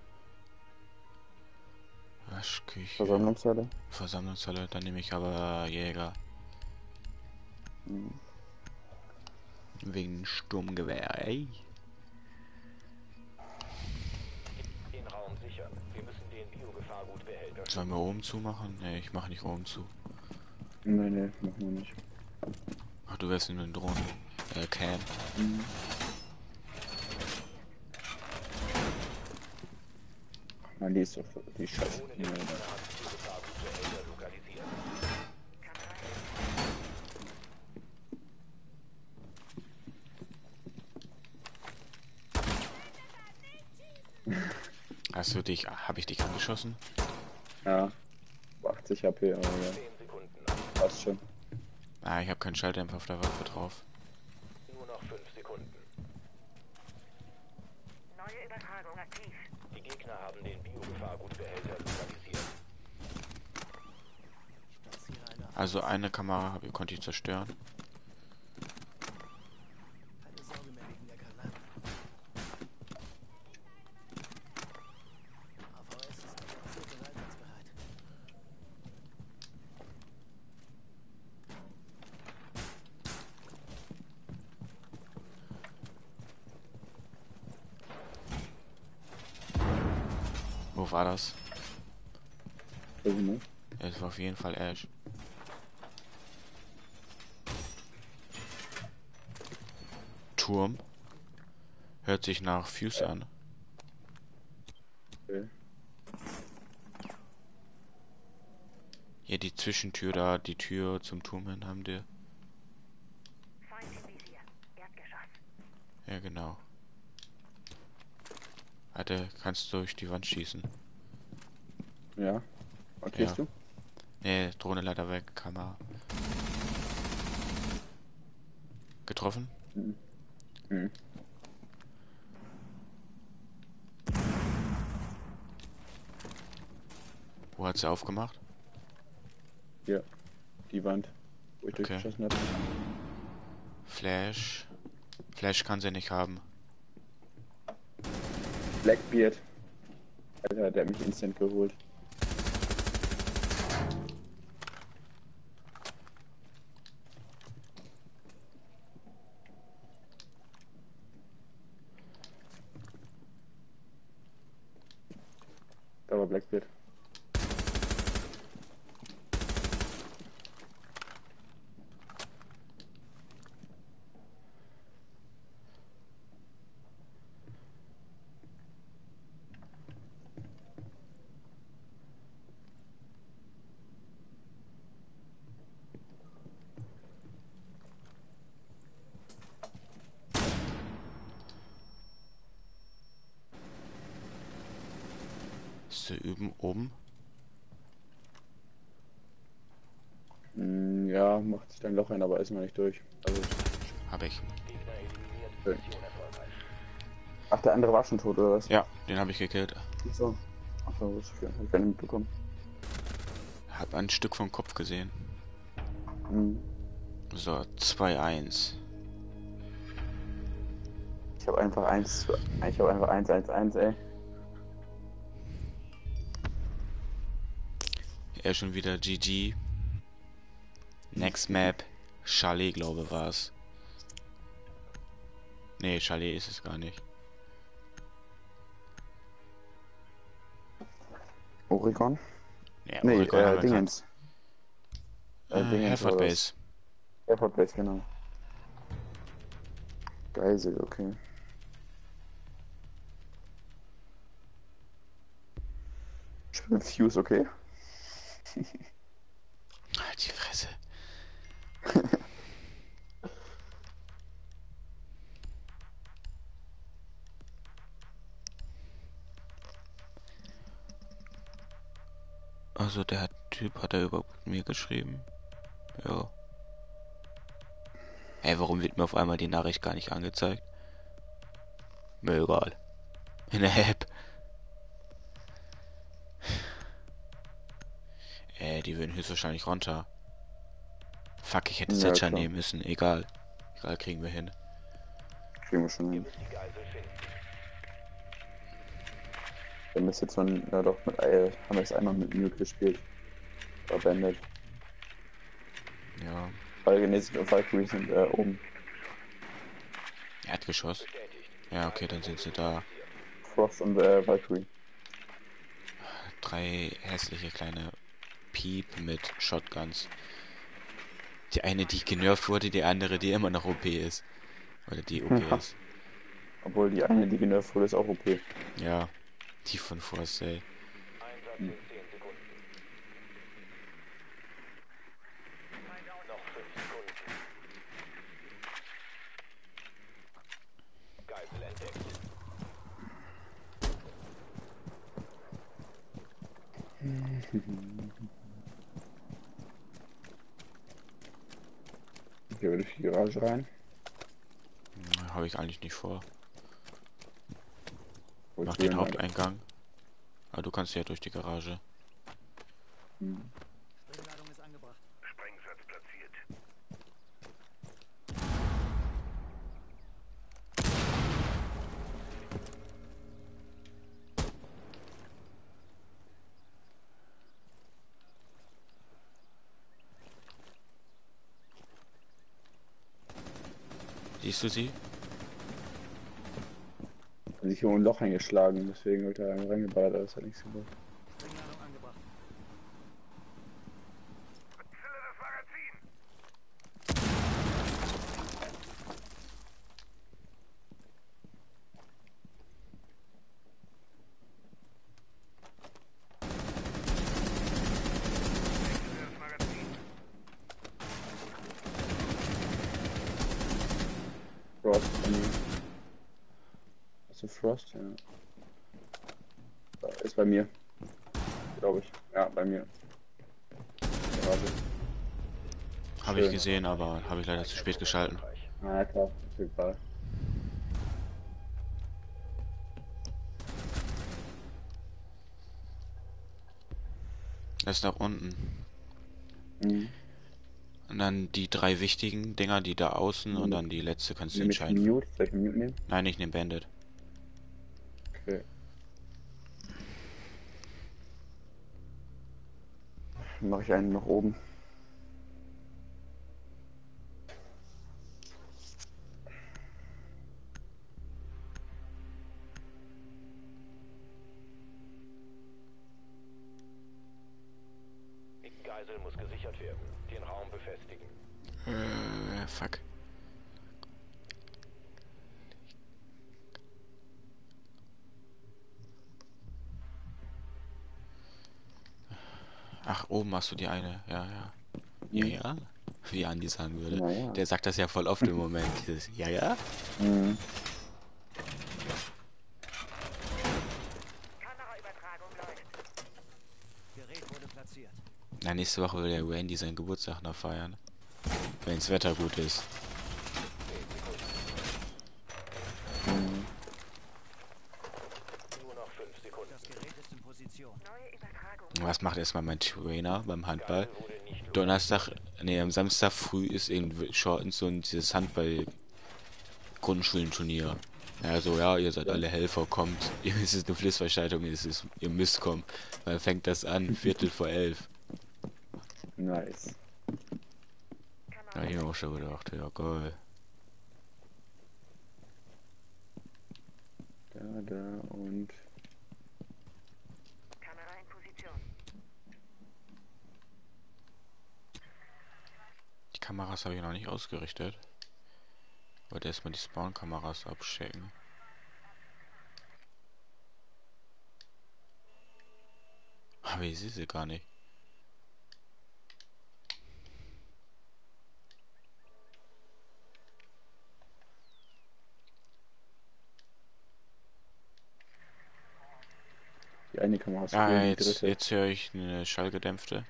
Waschküche. Versammlungshalle. Versammlungshalle, dann nehme ich aber Jäger. Mhm. Wegen Sturmgewehr, ey. Den Raum sichern. Wir müssen den Biogefahrgutbehälter Sollen wir oben zumachen? Ne, ich mache nicht oben zu. Nee, machen wir nicht. Ach, du wärst in den Drohnen. Cam. Mhm. Mann, die ist doch die Scheiße. ohne den Gegner hat Biogefahrgutbehälter lokalisiert. Habe ich dich angeschossen? Ja. 80 HP, aber ja. 10 Sekunden. Passt schon. Ah, ich habe keinen Schalldämpfer auf der Waffe drauf. Nur noch 5 Sekunden. Neue Übertragung aktiv. Die Gegner haben den Biogefahrgutbehälter lokalisiert. Platziere eine Also eine Kamera konnte ich zerstören. Keine Sorge mehr wegen der Kanaken. AVS ist avanciert und einsatzbereit. Wo war das? Weiß ich nicht. Es war auf jeden Fall Ash. Turm. Hört sich nach Fuse an. Okay. Hier die Zwischentür da, die Tür zum Turm hin haben wir. Feind im Visier. Erdgeschoss. Ja, genau. Warte, kannst du durch die Wand schießen? Ja. Markierst Ja. du? Nee, Drohne leider weg, Kamera. Getroffen? Mhm. Mhm. Wo hat sie aufgemacht? Hier. Die Wand, wo ich Okay. durchgeschossen habe. Flash. Flash kann sie nicht haben. Blackbeard. Alter, der hat mich instant geholt. Da war Blackbeard. Ist sie oben? Ja, macht sich ein Loch ein, aber ist noch nicht durch. Also, Hab ich. Gegner eliminiert. Okay. Mission erfolgreich. ach, der andere war schon tot, oder was? Ja, den habe ich gekillt. Achso. Achso, das ist schön. Hab ich gar nicht mitbekommen. Hab ein Stück vom Kopf gesehen. Hm. So, 2-1. Ich habe einfach 1, ich habe einfach 1-1-1, ey. Er schon wieder GG. Next Map. Chalet, glaube war's. Nee, Chalet ist es gar nicht. Oregon? Ja, Nee, Oregon haben wir Dingens. grad. Dingens Herford oder was? Base. Airport Base, genau. Geisel, okay. Ich bin Fuse, okay? Halt die Fresse. Also der Typ hat er überhaupt mit mir geschrieben. Ja. Hey, warum wird mir auf einmal die Nachricht gar nicht angezeigt? Mir egal. In der App. Die würden höchstwahrscheinlich runter. Fuck, ich hätte Ja, Setcher klar. nehmen müssen. Egal. Egal, kriegen wir hin. Kriegen wir schon Ihr hin. müsst die Geisel finden. Wir haben das jetzt von, ja doch, mit, haben wir es einmal mit Mute gespielt. War Bandit. Ja. Balgenesis und Valkyrie sind oben. Erdgeschoss. Bestätigt. Ja, okay, dann sind sie da. Frost und Valkyrie. 3 hässliche kleine Piep mit Shotguns. Die eine, die genervt wurde, die andere, die immer noch OP ist. Oder die OP ist. Obwohl die eine, die genervt wurde, ist auch OP. Ja. Die von Force, ey. Einsatz in 10 Sekunden. Noch 5 Sekunden. Geisel entdeckt. Hier würde ich die Garage rein. Habe ich eigentlich nicht vor. Wo Mach ich den will, Haupteingang. Aber du kannst ja durch die Garage. Sprengladung ist angebracht. Sprengsatz platziert. Siehst du sie? Hat sich hier ein Loch eingeschlagen, deswegen wird er reingeballert, aber das hat nichts gebracht. Sprengladung angebracht. Fülle das Magazin! Das Magazin. Frost. Hast du Frost? Ja. Da ist bei mir. Glaube ich. Ja, bei mir. Garage. Habe ich Schön. gesehen, aber habe ich leider zu spät geschalten. Na ja, klar, ist egal. Das ist nach unten. Mhm. Und dann die 3 wichtigen Dinger, die da außen und dann die letzte kannst du Nehme ich entscheiden. Mute? Soll ich Mute nehmen? Nein, ich nehme Bandit. Okay. Dann mache ich einen nach oben. Die Geisel muss gesichert werden. Den Raum befestigen. Fuck. Ach, oben hast du die eine. Ja, ja. Ja, ja. Wie Andi sagen würde. Naja. Der sagt das ja voll oft im Moment. Dieses Ja, ja. Mhm. Kameraübertragung läuft. Gerät wurde platziert. Na, nächste Woche will der Randy seinen Geburtstag noch feiern. Wenn's Wetter gut ist. Nur noch 5 Sekunden. Das Gerät ist in Position. Neue Übertragung. Was macht erstmal mein Trainer beim Handball? Geisel wurde nicht Donnerstag, nee, am Samstag früh ist in Shortens so dieses Handball-Grundschulenturnier. Ja, so, ja, ihr seid alle Helfer, kommt. Es ist eine Pflichtveranstaltung, ihr müsst kommen. Dann fängt das an, 11:15. Nice. Da hab ich mir auch schon gedacht, ja, geil. Da und... Kamera in Position. Die Kameras habe ich noch nicht ausgerichtet. Wollte erstmal die Spawn-Kameras abchecken. Aber ich sehe sie gar nicht. Die eine Kamera ist Ah, die jetzt dritte. höre ich eine schallgedämpfte.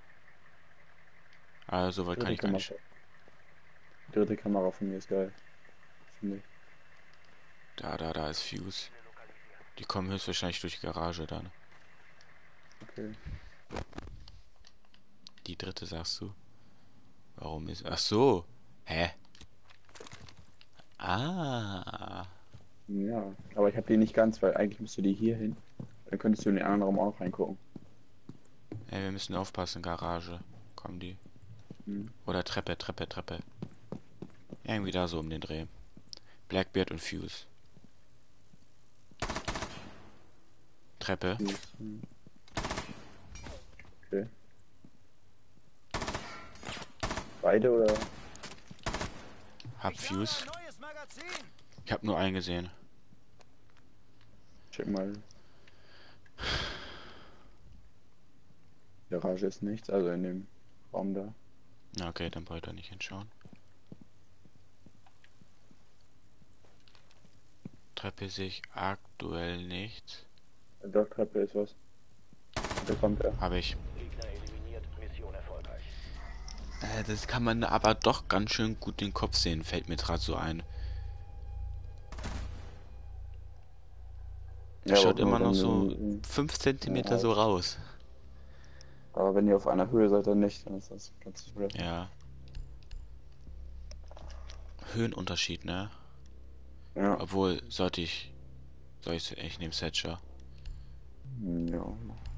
Also, soweit kann Dritte ich gar nicht. Kamera. Die dritte Kamera von mir ist geil. Finde ich. Da ist Fuse. Die kommen höchstwahrscheinlich durch die Garage dann. Okay. Die dritte sagst du? Warum ist... Ach so! Hä? Ah! Ja, aber ich habe die nicht ganz, weil eigentlich müsste die hier hin. Dann könntest du in den anderen Raum auch reingucken. Ey, wir müssen aufpassen, Garage. Kommen die. Hm. Oder Treppe. Irgendwie da so um den Dreh. Blackbeard und Fuse. Treppe. Hm. Okay. Beide oder? Hab Fuse. Neues Magazin! Ich hab nur einen gesehen. Check mal. Garage ist nichts, also in dem Raum da. Na okay, dann brauche ich da nicht hinschauen. Treppe sehe ich aktuell nicht. Dort Treppe ist was. Da kommt er. Habe ich. Gegner eliminiert. Mission erfolgreich. Das kann man aber doch ganz schön gut den Kopf sehen, fällt mir gerade so ein. Der schaut aber immer noch wenn so du- 5 Zentimeter Ja. so raus. Aber wenn ihr auf einer Höhe seid, dann nicht. Dann ist das ganz blöd. Ja. Höhenunterschied, ne? Ja. Obwohl, ich nehme Thatcher. Ja.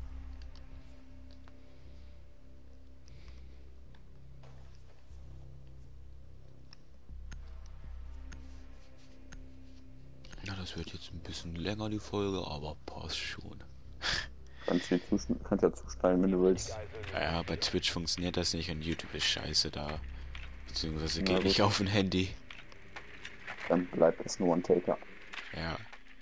Na, das wird jetzt ein bisschen länger, die Folge, aber passt schon. Kannst ja zuschneiden, wenn du willst. Ja, bei Twitch funktioniert das nicht und YouTube ist scheiße da. Beziehungsweise Na geht gut. nicht auf ein Handy. Dann bleibt es nur ein Taker. Ja.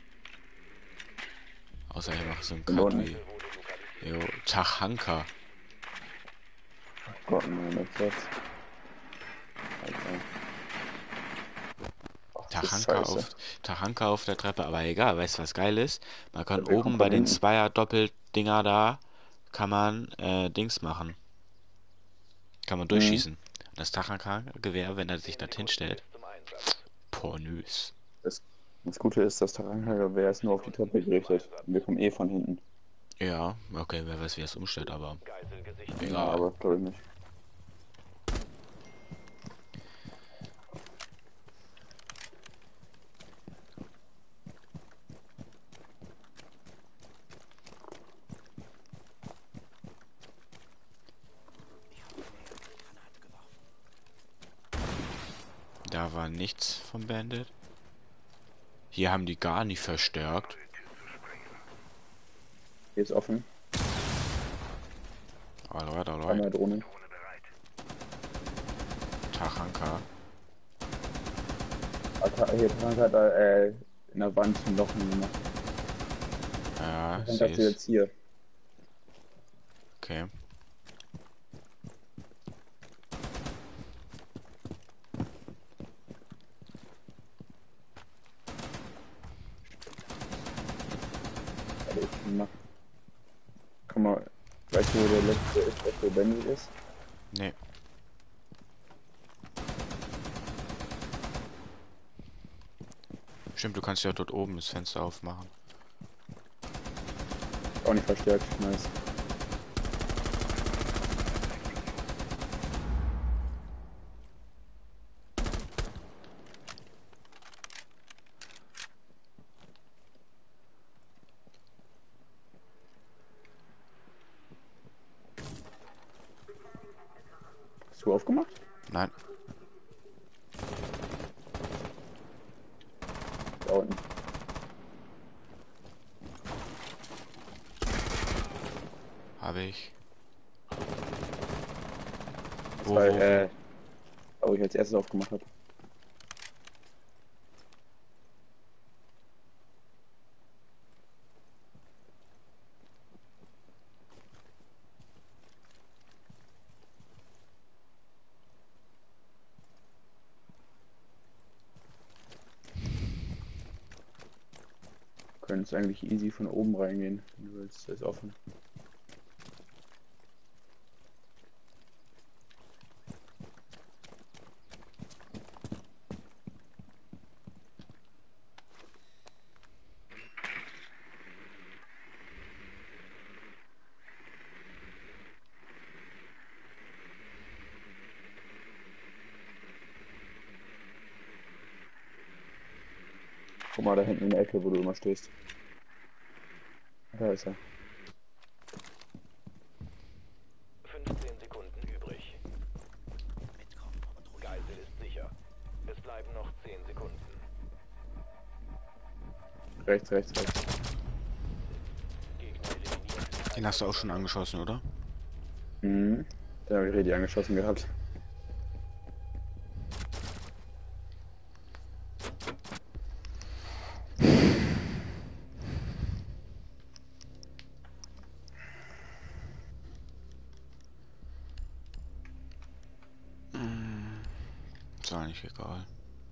Außer ich mache so einen In Cut Ordnung. wie... Jo, Tachanka. Gott, nein, das jetzt. Okay. Ach, das ist scheiße. Tachanka auf der Treppe, aber egal, weißt du was geil ist? Man kann Der oben kommt bei von den hinten. Zweier-Doppeldinger da, kann man Dings machen. Kann man durchschießen. Das Tachanka-Gewehr, wenn er sich da hinstellt. Zum Einsatz. Das Gute ist, das Taranka-Gewehr ist nur auf die Treppe gerichtet. Und wir kommen eh von hinten. Ja, okay, wer weiß, wie es umstellt, aber Geisel gesichert. Ja, egal. aber glaube ich nicht. Granate geworfen. Da war nichts vom Bandit. Hier haben die gar nicht verstärkt. Hier ist offen. Alright, alright. Einmal Drohnen. Tachanka. Hier Frank hat in der Wand ein Loch gemacht. Ja, Frank sie hat sie ist. jetzt hier. Okay. Also ich mach. Kann man. Weißt du, wo der letzte ist, was lebendig ist? Nee. Stimmt, du kannst ja dort oben das Fenster aufmachen. Auch nicht verstärkt. Nice. Hast du aufgemacht? Nein. Da unten. Habe ich. Das Wo, war, wo? wo ich als erstes aufgemacht habe. Können es eigentlich easy von oben reingehen, wenn du willst. Das ist offen. Guck mal da hinten in der Ecke, wo du immer stehst. Da ist er. 15 Sekunden übrig. Mitkommen und ruhig. Geisel ist sicher. Es bleiben noch 10 Sekunden. Rechts, rechts, rechts. Gegner eliminiert. Den hast du auch schon angeschossen, oder? Mhm. Da habe ich richtig angeschossen gehabt. Ist eigentlich egal.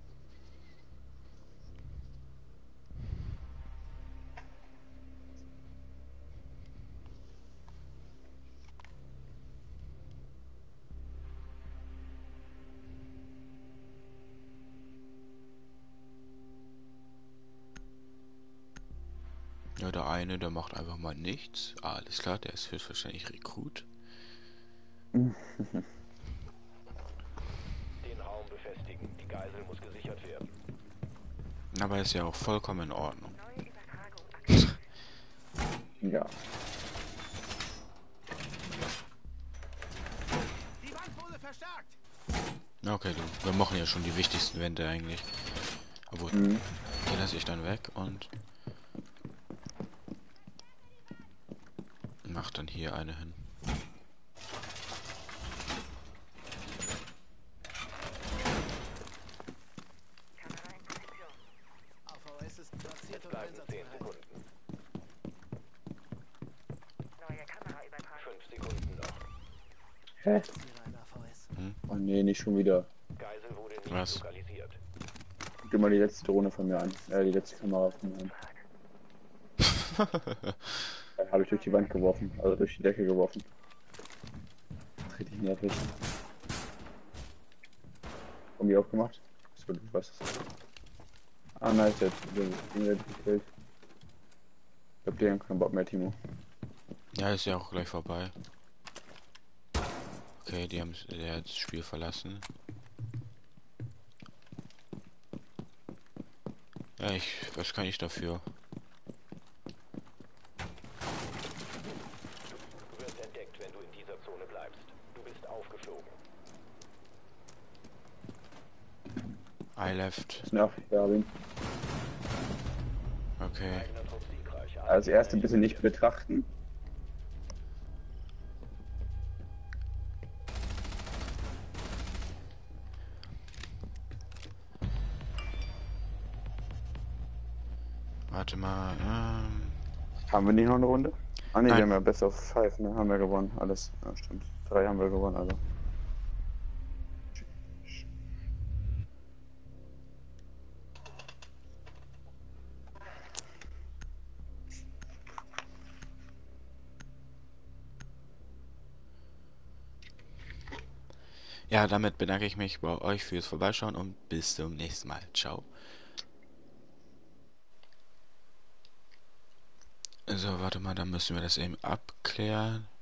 Ja, der eine, der macht einfach mal nichts. Ah, alles klar, der ist höchstwahrscheinlich Rekrut. Den Raum befestigen. Die Geisel muss gesichert werden. Aber ist ja auch vollkommen in Ordnung. Neue Übertragung aktiv. Ja. Die Wand wurde verstärkt. Okay, du, wir machen ja schon die wichtigsten Wände eigentlich. Obwohl, Mhm. die lasse ich dann weg und mach dann hier eine hin. Kamera in Position. AVS ist platziert und Bleiben 10 einsatzbereit. Sekunden. Neue Kameraübertragung. 5 Sekunden noch. Hä? Platziere ein AVS. Oh nee, nicht schon wieder. Geisel wurde nicht Was? lokalisiert. Guck dir mal die letzte Drohne von mir an. Die letzte Kamera von mir an. Habe ich durch die Wand geworfen. Also durch die Decke geworfen. Das ist richtig nervig. Kombi aufgemacht? So, du weißt es. Ah, nice, der hat gekillt. Ich glaube, die haben keinen Bock mehr, Timo. Ja, ist ja auch gleich vorbei. Okay, der hat das Spiel verlassen. Ja, was kann ich dafür? Du wirst entdeckt, wenn du in dieser Zone bleibst. Du bist aufgeflogen. I left. Ach, ja, bin. Okay. Eigener Trupp siegreich. Als erste bitte nicht betrachten. Warte mal. Haben wir nicht noch eine Runde? Ah ne, wir Nein. haben ja Best of 5, ne? Haben wir gewonnen. Alles. Ja, stimmt. 3 haben wir gewonnen, also. Ja, damit bedanke ich mich bei euch fürs Vorbeischauen und bis zum nächsten Mal. Ciao. So, warte mal, dann müssen wir das eben abklären.